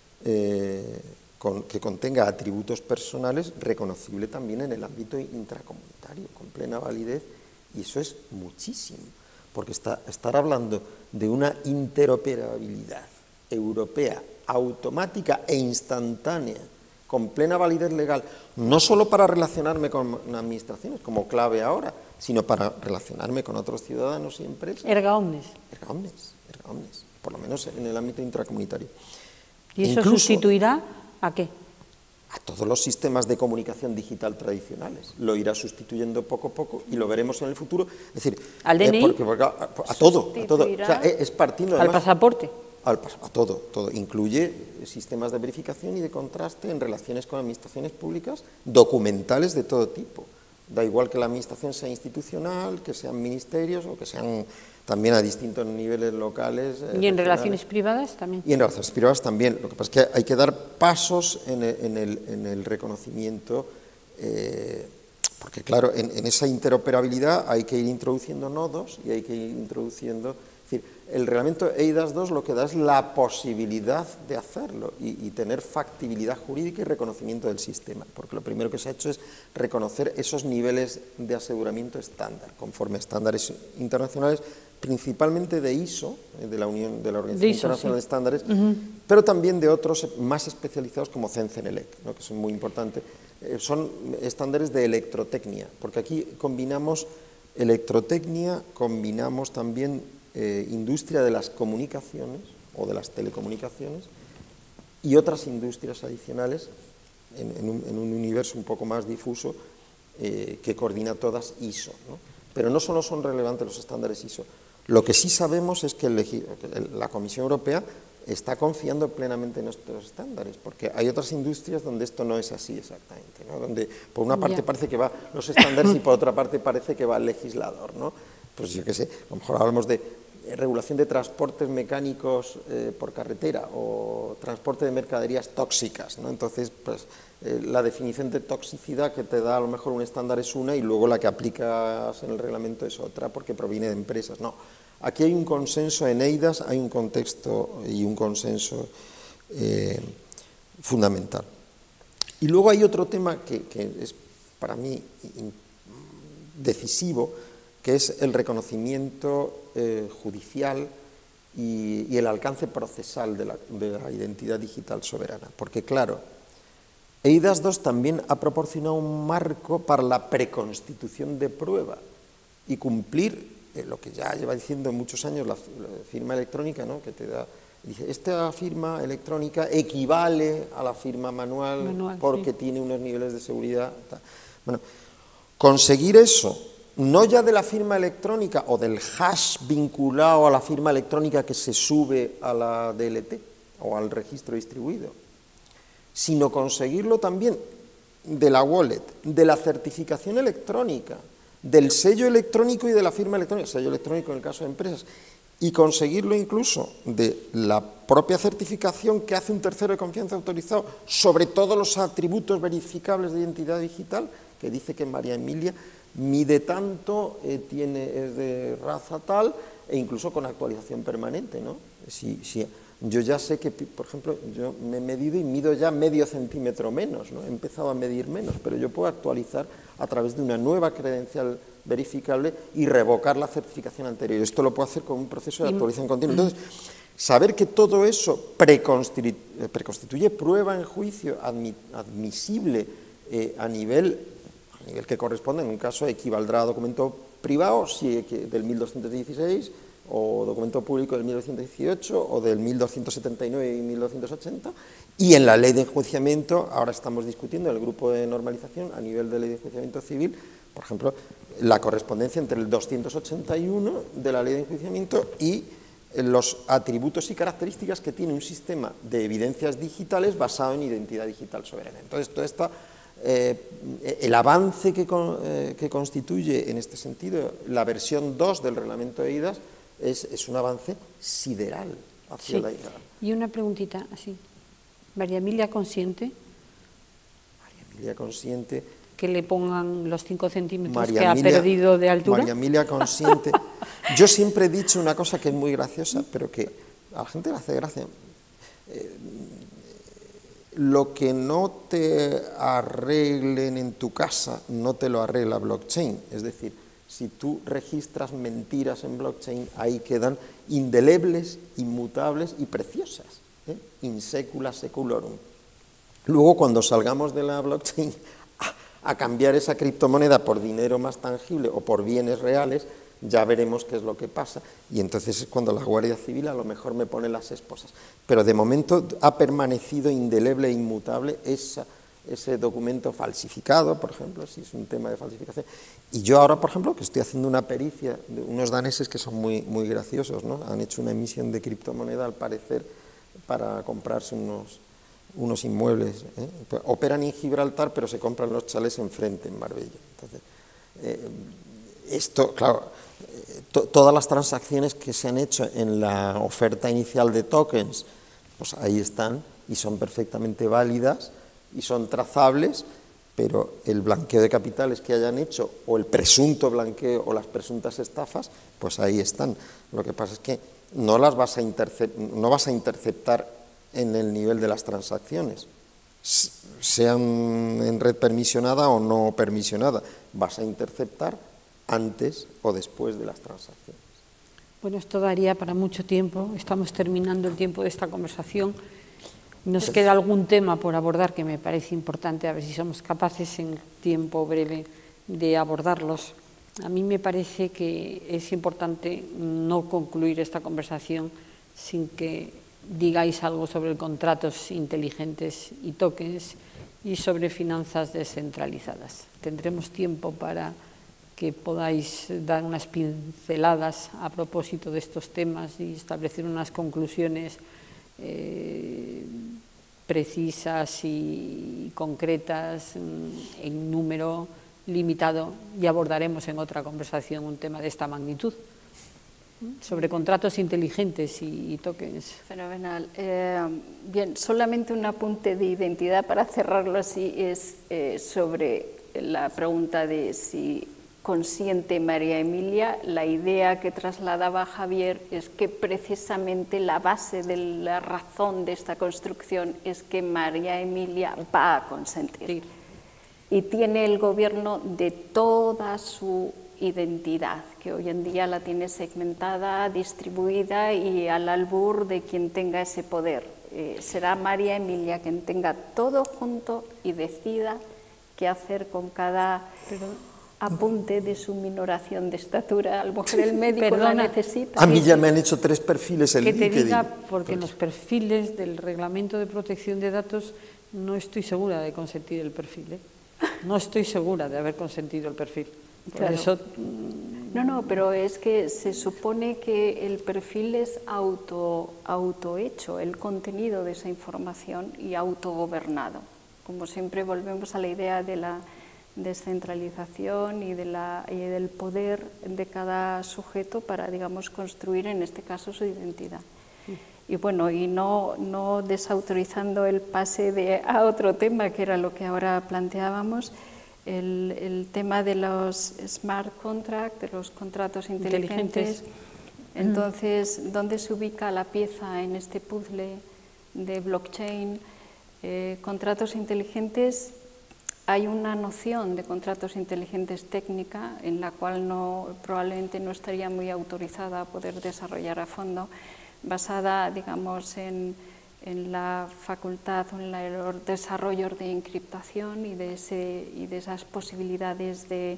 eh, con, que contenga atributos personales reconocible también en el ámbito intracomunitario, con plena validez, y eso es muchísimo, porque está, estar hablando de una interoperabilidad europea, automática e instantánea, con plena validez legal, no solo para relacionarme con administraciones, como clave ahora, sino para relacionarme con otros ciudadanos y empresas. Erga omnes. Erga omnes, erga omnes, por lo menos en el ámbito intracomunitario. ¿Y eso Incluso, sustituirá a qué? A todos los sistemas de comunicación digital tradicionales. Lo irá sustituyendo poco a poco y lo veremos en el futuro. Es decir, ¿al D N I? Eh, porque, porque, a, a todo, a todo. O sea, es partiendo además, ¿al pasaporte? Al, a todo, todo. Incluye sistemas de verificación y de contraste en relaciones con administraciones públicas, documentales de todo tipo. Da igual que la administración sea institucional, que sean ministerios o que sean también a distintos niveles locales. ¿Y en relaciones privadas también? Y en relaciones privadas también. Lo que pasa es que hay que dar pasos en el, en el, en el reconocimiento, eh, porque claro, en, en esa interoperabilidad hay que ir introduciendo nodos y hay que ir introduciendo... Es decir, el reglamento E I D A S dos lo que da es la posibilidad de hacerlo y, y tener factibilidad jurídica y reconocimiento del sistema, porque lo primero que se ha hecho es reconocer esos niveles de aseguramiento estándar, conforme a estándares internacionales, principalmente de I S O, de la Unión de la Organización de I S O, Internacional sí. de Estándares, uh-huh. pero también de otros más especializados como CENCENELEC, ¿no? que son muy importantes. Eh, son estándares de electrotecnia, porque aquí combinamos electrotecnia, combinamos también Eh, industria de las comunicaciones o de las telecomunicaciones y otras industrias adicionales en, en, un, en un universo un poco más difuso eh, que coordina todas I S O, ¿no? Pero no solo son relevantes los estándares I S O, lo que sí sabemos es que, el, que la Comisión Europea está confiando plenamente en estos estándares, porque hay otras industrias donde esto no es así exactamente, ¿no? Donde por una parte yeah. parece que va los estándares y por otra parte parece que va el legislador, ¿no? Pues yo qué sé, a lo mejor hablamos de regulación de transportes mecánicos eh, por carretera o transporte de mercaderías tóxicas, ¿no? Entonces, pues eh, la definición de toxicidad que te da a lo mejor un estándar es una y luego la que aplicas en el reglamento es otra porque proviene de empresas. No, aquí hay un consenso en E I D A S, hay un contexto y un consenso eh, fundamental. Y luego hay otro tema que, que es para mí decisivo, que es el reconocimiento eh, judicial y, y el alcance procesal de la, de la identidad digital soberana. Porque claro, eIDAS dos también ha proporcionado un marco para la preconstitución de prueba y cumplir eh, lo que ya lleva diciendo muchos años la, la firma electrónica, ¿no? Que te da, dice, esta firma electrónica equivale a la firma manual, manual porque sí. tiene unos niveles de seguridad. Tal. Bueno, conseguir eso, no ya de la firma electrónica o del hash vinculado a la firma electrónica que se sube a la D L T o al registro distribuido, sino conseguirlo también de la wallet, de la certificación electrónica, del sello electrónico y de la firma electrónica, sello electrónico en el caso de empresas, y conseguirlo incluso de la propia certificación que hace un tercero de confianza autorizado sobre todos los atributos verificables de identidad digital, que dice que María Emilia mide tanto, eh, tiene, es de raza tal, e incluso con actualización permanente, ¿no? Si, si, yo ya sé que, por ejemplo, yo me he medido y mido ya medio centímetro menos, ¿no? He empezado a medir menos, pero yo puedo actualizar a través de una nueva credencial verificable y revocar la certificación anterior. Esto lo puedo hacer con un proceso de actualización continua. Entonces, saber que todo eso preconstitu preconstituye prueba en juicio admi admisible eh, a nivel, a nivel que corresponde, en un caso equivaldrá a documento privado si, que, del mil doscientos dieciséis, o documento público del mil novecientos dieciocho, o del mil doscientos setenta y nueve y mil doscientos ochenta, y en la ley de enjuiciamiento, ahora estamos discutiendo en el grupo de normalización, a nivel de ley de enjuiciamiento civil, por ejemplo, la correspondencia entre el doscientos ochenta y uno de la ley de enjuiciamiento y los atributos y características que tiene un sistema de evidencias digitales basado en identidad digital soberana. Entonces, todo esto, eh, el avance que, eh, que constituye en este sentido la versión dos del reglamento de eIDAS es, es un avance sideral hacia sí. la eIDAS. Y una preguntita así, ¿María Emilia consiente? María Emilia consiente... que le pongan los cinco centímetros María que Emilia, ha perdido de altura. María Emilia consiente. Yo siempre he dicho una cosa que es muy graciosa, pero que a la gente le hace gracia. Eh, lo que no te arreglen en tu casa, no te lo arregla blockchain. Es decir, si tú registras mentiras en blockchain, ahí quedan indelebles, inmutables y preciosas. ¿eh? In secula seculorum. Luego, cuando salgamos de la blockchain a cambiar esa criptomoneda por dinero más tangible o por bienes reales, ya veremos qué es lo que pasa, y entonces es cuando la Guardia Civil a lo mejor me pone las esposas. Pero de momento ha permanecido indeleble e inmutable esa, ese documento falsificado, por ejemplo, si es un tema de falsificación. Y yo ahora, por ejemplo, que estoy haciendo una pericia de unos daneses que son muy, muy graciosos, ¿no? Han hecho una emisión de criptomoneda, al parecer, para comprarse unos... unos inmuebles, ¿eh? Operan en Gibraltar, pero se compran los chalés enfrente, en Marbella. Entonces, eh, esto, claro, eh, to, todas las transacciones que se han hecho en la oferta inicial de tokens, pues ahí están y son perfectamente válidas y son trazables, pero el blanqueo de capitales que hayan hecho, o el presunto blanqueo o las presuntas estafas, pues ahí están. Lo que pasa es que no las vas a intercep- no vas a interceptar en el nivel de las transacciones, sean en red permisionada o no permisionada, vas a interceptar antes o después de las transacciones. Bueno, esto daría para mucho tiempo, estamos terminando el tiempo de esta conversación, nos queda algún tema por abordar que me parece importante, a ver si somos capaces en tiempo breve de abordarlos. A mí me parece que es importante no concluir esta conversación sin que digáis algo sobre contratos inteligentes y tokens y sobre finanzas descentralizadas. Tendremos tiempo para que podáis dar unas pinceladas a propósito de estos temas y establecer unas conclusiones eh, precisas y concretas en número limitado, y abordaremos en otra conversación un tema de esta magnitud, sobre contratos inteligentes y, y tokens. Fenomenal. Eh, bien, solamente un apunte de identidad para cerrarlo así, es eh, sobre la pregunta de si consiente María Emilia. La idea que trasladaba Javier es que precisamente la base de la razón de esta construcción es que María Emilia va a consentir. y tiene el gobierno de toda su identidad, que hoy en día la tiene segmentada, distribuida y al albur de quien tenga ese poder. Eh, será María Emilia quien tenga todo junto y decida qué hacer con cada apunte de su minoración de estatura. A lo mejor el médico la necesita. A mí ya me han hecho tres perfiles en que te LinkedIn. diga, porque en los perfiles del Reglamento de Protección de Datos no estoy segura de consentir el perfil, ¿eh? No estoy segura de haber consentido el perfil. Por Claro. eso, No, no, pero es que se supone que el perfil es auto, autohecho, el contenido de esa información, y autogobernado. Como siempre volvemos a la idea de la descentralización y, de la, y del poder de cada sujeto para, digamos, construir en este caso su identidad. Y bueno, y no, no desautorizando el pase de, a otro tema, que era lo que ahora planteábamos, el, el tema de los smart contracts, de los contratos inteligentes. inteligentes. Entonces, ¿dónde se ubica la pieza en este puzzle de blockchain? Eh, contratos inteligentes, hay una noción de contratos inteligentes técnica en la cual no, probablemente no estaría muy autorizada a poder desarrollar a fondo, basada, digamos, en, en la facultad o en la, el desarrollo de encriptación y de, ese, y de esas posibilidades de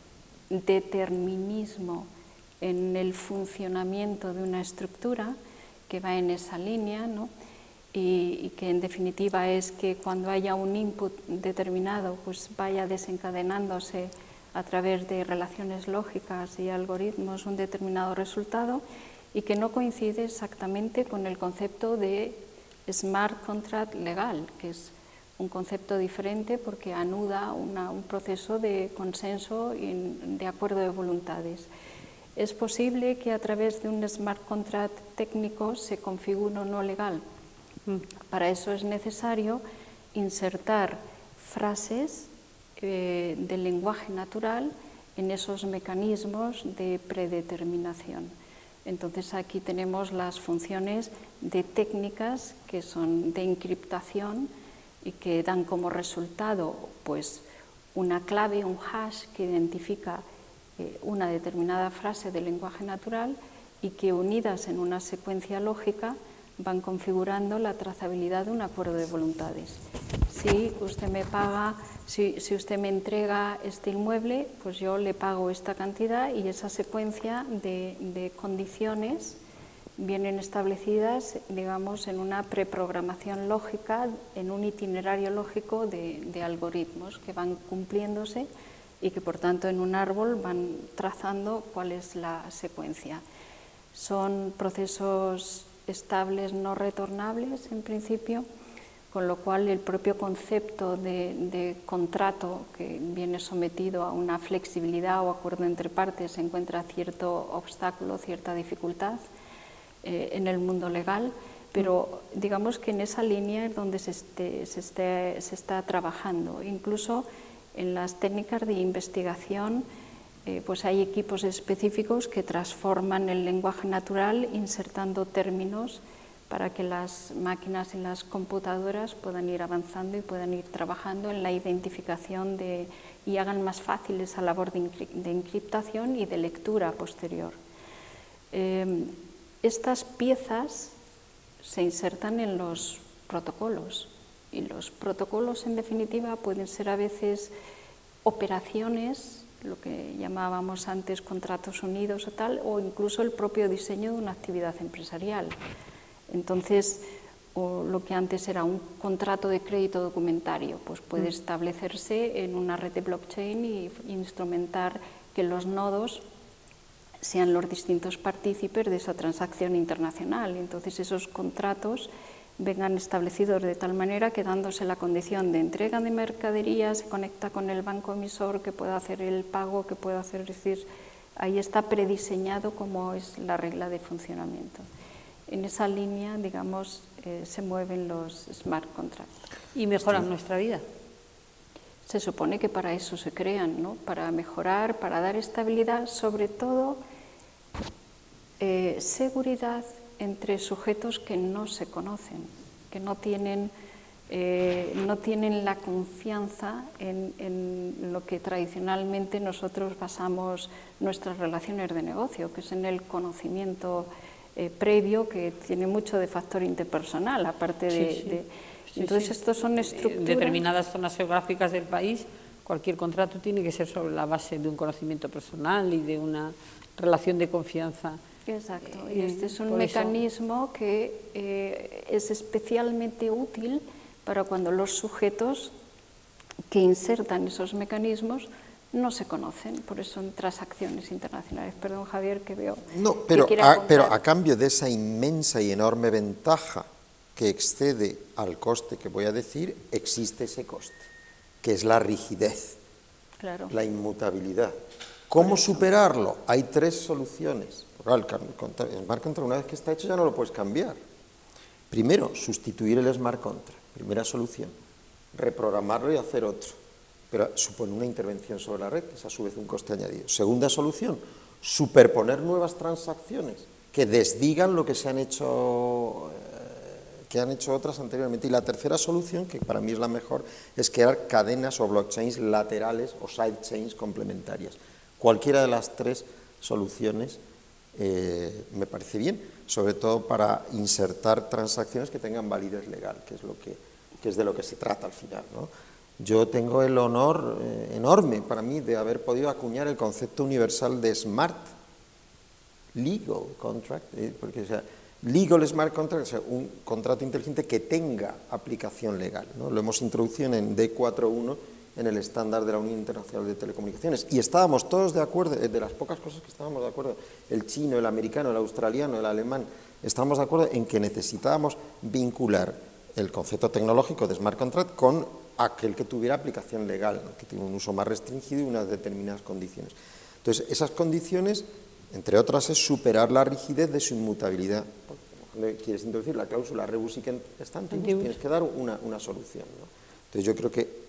determinismo en el funcionamiento de una estructura que va en esa línea, ¿no? Y, y que en definitiva es que cuando haya un input determinado, pues vaya desencadenándose a través de relaciones lógicas y algoritmos un determinado resultado, y que no coincide exactamente con el concepto de smart contract legal, que es un concepto diferente porque anuda una, un proceso de consenso y de acuerdo de voluntades. Es posible que a través de un smart contract técnico se configure no legal. Para eso es necesario insertar frases eh, del lenguaje natural en esos mecanismos de predeterminación. Entonces aquí tenemos las funciones de técnicas que son de encriptación y que dan como resultado pues, una clave, un hash que identifica eh, una determinada frase del lenguaje natural y que unidas en una secuencia lógica van configurando la trazabilidad de un acuerdo de voluntades. Si usted me paga, si, si usted me entrega este inmueble, pues yo le pago esta cantidad, y esa secuencia de, de condiciones vienen establecidas, digamos, en una preprogramación lógica, en un itinerario lógico de, de algoritmos que van cumpliéndose y que, por tanto, en un árbol van trazando cuál es la secuencia. Son procesos estables, no retornables en principio, con lo cual el propio concepto de, de contrato, que viene sometido a una flexibilidad o acuerdo entre partes, encuentra cierto obstáculo, cierta dificultad eh, en el mundo legal, pero digamos que en esa línea es donde se, esté, se, esté, se está trabajando. Incluso en las técnicas de investigación, Eh, pues hay equipos específicos que transforman el lenguaje natural insertando términos para que las máquinas y las computadoras puedan ir avanzando y puedan ir trabajando en la identificación de, y hagan más fácil esa labor de, de encriptación y de lectura posterior. Eh, estas piezas se insertan en los protocolos, y los protocolos en definitiva pueden ser a veces operaciones, lo que llamábamos antes contratos unidos o tal, o incluso el propio diseño de una actividad empresarial. Entonces, o lo que antes era un contrato de crédito documentario, pues puede mm. establecerse en una red de blockchain y instrumentar que los nodos sean los distintos partícipes de esa transacción internacional. Entonces, esos contratos vengan establecidos de tal manera que, dándose la condición de entrega de mercadería, se conecta con el banco emisor que pueda hacer el pago, que pueda hacer, es decir, ahí está prediseñado cómo es la regla de funcionamiento. En esa línea, digamos, eh, se mueven los smart contracts. Y mejoran sí. nuestra vida. Se supone que para eso se crean, ¿no? Para mejorar, para dar estabilidad, sobre todo eh, seguridad entre sujetos que no se conocen, que no tienen eh, no tienen la confianza en, en lo que tradicionalmente nosotros basamos nuestras relaciones de negocio, que es en el conocimiento eh, previo, que tiene mucho de factor interpersonal, aparte de... Sí, sí. de Sí, entonces sí. estos son estructuras... En determinadas zonas geográficas del país, cualquier contrato tiene que ser sobre la base de un conocimiento personal y de una relación de confianza. Exacto, Eh, y este es un por eso- mecanismo que eh, es especialmente útil para cuando los sujetos que insertan esos mecanismos no se conocen, por eso en transacciones internacionales. Perdón, Javier, que veo No, que pero quiere a, apuntar. pero a cambio de esa inmensa y enorme ventaja que excede al coste que voy a decir, existe ese coste, que es la rigidez, Claro. la inmutabilidad. ¿Cómo superarlo? Hay tres soluciones. El smart contract, una vez que está hecho, ya no lo puedes cambiar. Primero, sustituir el smart contract, primera solución. Reprogramarlo y hacer otro, pero supone una intervención sobre la red, que es a su vez un coste añadido. Segunda solución, superponer nuevas transacciones que desdigan lo que se han hecho, eh, que han hecho otras anteriormente. Y la tercera solución, que para mí es la mejor, es crear cadenas o blockchains laterales o sidechains complementarias. Cualquiera de las tres soluciones eh, me parece bien, sobre todo para insertar transacciones que tengan validez legal, que es, lo que, que es de lo que se trata al final, ¿no? Yo tengo el honor eh, enorme para mí de haber podido acuñar el concepto universal de smart legal contract, eh, porque o sea, legal smart contract, o sea, un contrato inteligente que tenga aplicación legal, ¿no? Lo hemos introducido en D cuatro punto uno en el estándar de la Unión Internacional de Telecomunicaciones, y estábamos todos de acuerdo, de las pocas cosas que estábamos de acuerdo, el chino, el americano, el australiano, el alemán, estábamos de acuerdo en que necesitábamos vincular el concepto tecnológico de smart contract con aquel que tuviera aplicación legal, ¿no? Que tiene un uso más restringido y unas determinadas condiciones. Entonces, esas condiciones, entre otras, es superar la rigidez de su inmutabilidad. Cuando quieres introducir la cláusula rebus sic stantibus, tienes que dar una, una solución, ¿no? Entonces, yo creo que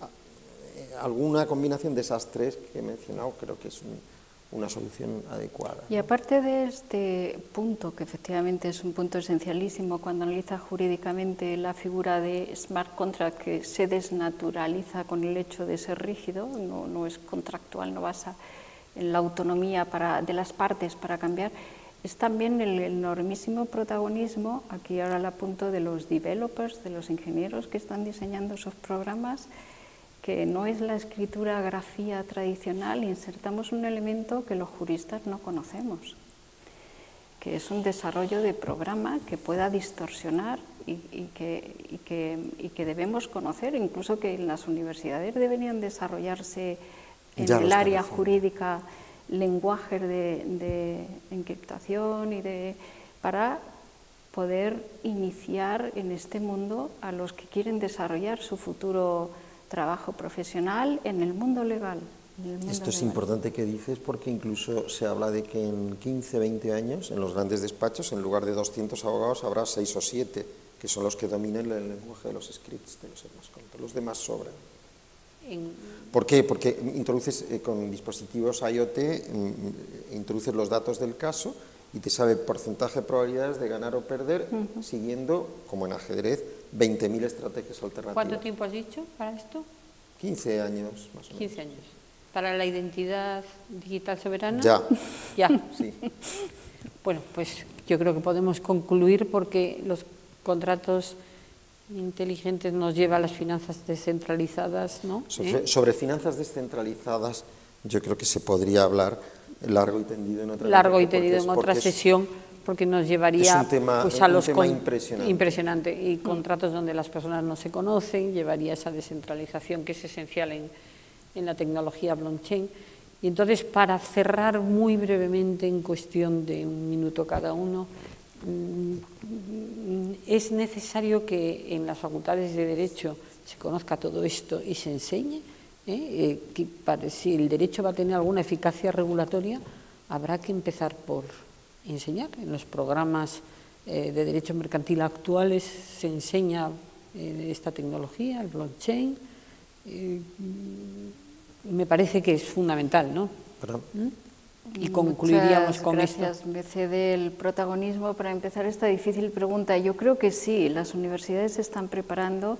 alguna combinación de esas tres que he mencionado creo que es un, una solución adecuada, ¿no? Y aparte de este punto, que efectivamente es un punto esencialísimo cuando analiza jurídicamente la figura de smart contract, que se desnaturaliza con el hecho de ser rígido, no, no es contractual, no basa en la autonomía para, de las partes para cambiar, es también el enormísimo protagonismo, aquí ahora el apunto, de los developers, de los ingenieros que están diseñando esos programas, que no es la escritura grafía tradicional, insertamos un elemento que los juristas no conocemos, que es un desarrollo de programa que pueda distorsionar y, y, que, y, que, y que debemos conocer, incluso que en las universidades deberían desarrollarse en Ya el área haciendo. jurídica lenguajes de, de encriptación y de, para poder iniciar en este mundo a los que quieren desarrollar su futuro trabajo profesional en el mundo legal. En el mundo Esto es legal. importante que dices porque incluso se habla de que en quince, veinte años en los grandes despachos en lugar de doscientos abogados habrá seis o siete que son los que dominen el lenguaje de los scripts, de los smart contracts. Los demás sobran. En... ¿Por qué? Porque introduces eh, con dispositivos IoT, mm, introduces los datos del caso y te sabe porcentaje de probabilidades de ganar o perder, uh-huh. siguiendo, como en ajedrez, veinte mil estrategias alternativas. ¿Cuánto tiempo has dicho para esto? quince años, más o menos. quince años. ¿Para la identidad digital soberana? Ya. Ya. Sí. Bueno, pues yo creo que podemos concluir porque los contratos inteligentes nos lleva a las finanzas descentralizadas, ¿no? Sobre, ¿Eh? sobre finanzas descentralizadas yo creo que se podría hablar largo y tendido en otra largo y tendido en otra sesión, porque nos llevaría es un tema, pues, a un los tema impresionante. impresionante y contratos donde las personas no se conocen, llevaría a esa descentralización que es esencial en, en la tecnología blockchain. Y entonces, para cerrar muy brevemente, en cuestión de un minuto cada uno, es necesario que en las facultades de Derecho se conozca todo esto y se enseñe. ¿eh? Eh, que para, si el derecho va a tener alguna eficacia regulatoria, habrá que empezar por enseñar. En los programas eh, de derecho mercantil actuales se enseña eh, esta tecnología, el blockchain. Eh, me parece que es fundamental, ¿no? Perdón. ¿Mm? Y concluiríamos Muchas con gracias. esto. Me cede el protagonismo para empezar esta difícil pregunta. Yo creo que sí, las universidades se están preparando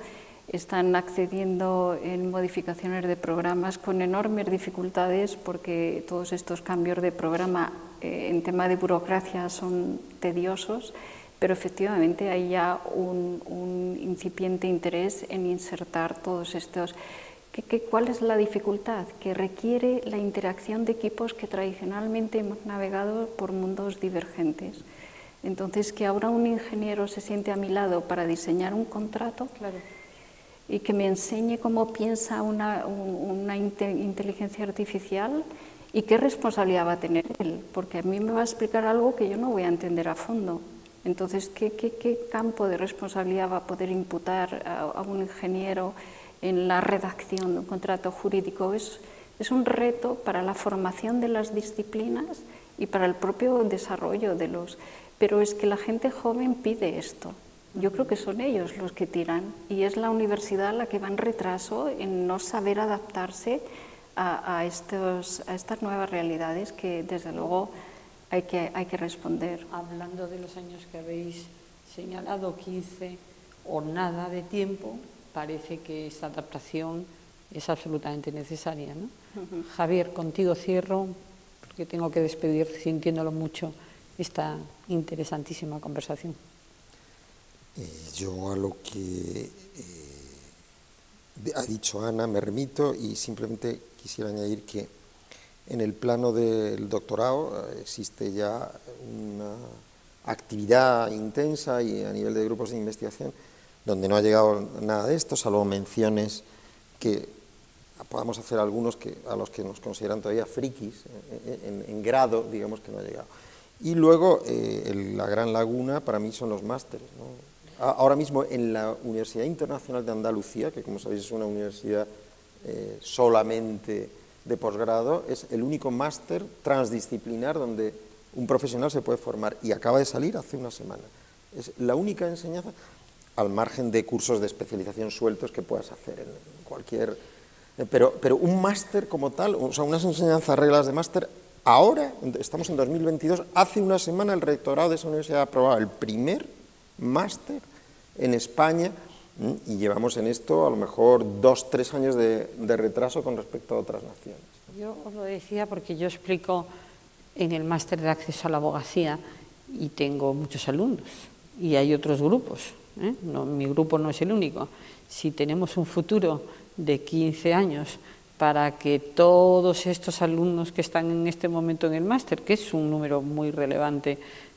están accediendo en modificaciones de programas con enormes dificultades porque todos estos cambios de programa eh, en tema de burocracia son tediosos, pero efectivamente hay ya un, un incipiente interés en insertar todos estos. ¿Qué, qué, ¿Cuál es la dificultad? Que requiere la interacción de equipos que tradicionalmente hemos navegado por mundos divergentes. Entonces, que ahora un ingeniero se siente a mi lado para diseñar un contrato, claro, y que me enseñe cómo piensa una, una inteligencia artificial y qué responsabilidad va a tener él, porque a mí me va a explicar algo que yo no voy a entender a fondo. Entonces, ¿qué, qué, qué campo de responsabilidad va a poder imputar a, a un ingeniero en la redacción de un contrato jurídico? Es, es un reto para la formación de las disciplinas y para el propio desarrollo de los... Pero es que la gente joven pide esto. Yo creo que son ellos los que tiran y es la universidad la que va en retraso en no saber adaptarse a, a, estos, a estas nuevas realidades que desde luego hay que, hay que responder. Hablando de los años que habéis señalado, quince o nada de tiempo, parece que esta adaptación es absolutamente necesaria, ¿no? Uh-huh. Javier, contigo cierro porque tengo que despedir sintiéndolo mucho esta interesantísima conversación. Eh, yo a lo que eh, ha dicho Ana me remito y simplemente quisiera añadir que en el plano del doctorado eh, existe ya una actividad intensa y a nivel de grupos de investigación donde no ha llegado nada de esto, salvo menciones que podamos hacer algunos que, a los que nos consideran todavía frikis, en, en, en grado, digamos que no ha llegado. Y luego eh, el, la gran laguna para mí son los másteres, ¿no? Ahora mismo en la Universidad Internacional de Andalucía, que como sabéis es una universidad eh, solamente de posgrado, es el único máster transdisciplinar donde un profesional se puede formar y acaba de salir hace una semana. Es la única enseñanza, al margen de cursos de especialización sueltos que puedas hacer en cualquier... Pero, pero un máster como tal, o sea, unas enseñanzas, reglas de máster, ahora, estamos en dos mil veintidós, hace una semana el rectorado de esa universidad ha aprobado el primer máster en España y llevamos en esto a lo mejor dos, tres años de, de retraso con respecto a otras naciones. Yo os lo decía porque yo explico en el máster de acceso a la abogacía y tengo muchos alumnos y hay otros grupos, ¿eh? No, mi grupo no es el único. Si tenemos un futuro de quince años para que todos estos alumnos que están en este momento en el máster, que es un número muy relevante,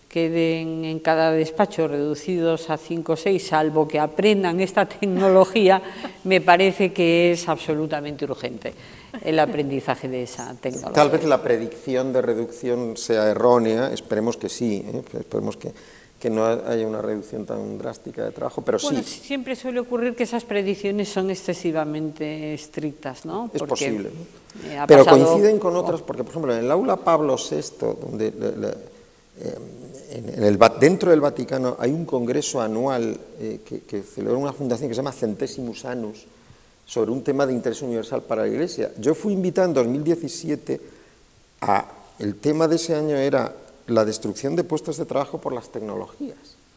queden en cada despacho reducidos a cinco o seis, salvo que aprendan esta tecnología, me parece que es absolutamente urgente el aprendizaje de esa tecnología. Tal vez la predicción de reducción sea errónea, esperemos que sí, ¿eh? Esperemos que, que no haya una reducción tan drástica de trabajo, pero bueno, sí. Siempre suele ocurrir que esas predicciones son excesivamente estrictas, ¿no? Es porque posible, eh, ha pero pasado... coinciden con otras, porque por ejemplo en el aula Pablo sexto, donde... Le, le, eh, En el, dentro del Vaticano hay un congreso anual eh, que, que celebra una fundación que se llama Centesimus Annus sobre un tema de interés universal para la Iglesia. Yo fui invitado en dos mil diecisiete a, el tema de ese año era la destrucción de puestos de trabajo por las tecnologías.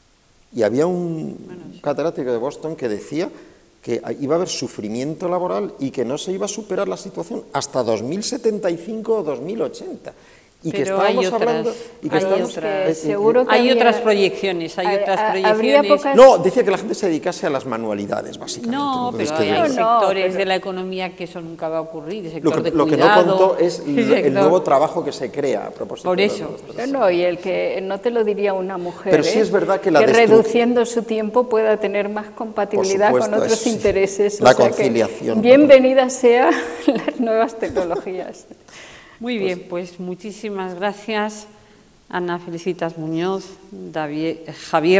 Y había un bueno, sí. catedrático de Boston que decía que iba a haber sufrimiento laboral y que no se iba a superar la situación hasta dos mil setenta y cinco o dos mil ochenta. Y que pero estábamos hay otras, hablando y que hay, estamos, otras, eh, seguro que hay había, otras proyecciones, hay a, otras a, proyecciones. Pocas... No, decía que la gente se dedicase a las manualidades, básicamente. No, Entonces, pero que hay no, sectores no, pero... de la economía que eso nunca va a ocurrir, el sector lo que, de lo cuidado. Lo que no contó es el, el nuevo trabajo que se crea a propósito. Por eso. No, no, y el que no te lo diría una mujer, pero sí ¿eh? es verdad que, la que destru... reduciendo su tiempo pueda tener más compatibilidad supuesto, con otros es intereses. La o sea conciliación. Que bienvenidas sean las nuevas tecnologías. Muy bien, pues muchísimas gracias. Ana Felicitas Muñoz, David, Javier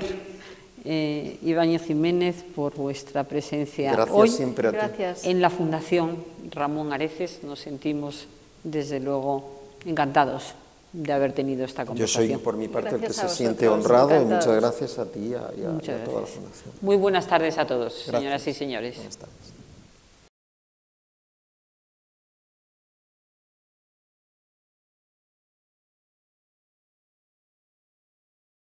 eh, Ibáñez Jiménez, por vuestra presencia Gracias hoy siempre a ti. Gracias. En la Fundación Ramón Areces. Nos sentimos, desde luego, encantados de haber tenido esta conversación. Yo soy, por mi parte, Gracias el que se siente vosotros, honrado encantados. y muchas gracias a ti y a, y a, y a toda la gracias. Fundación. Muy buenas tardes a todos, Gracias. señoras y señores. Buenas tardes.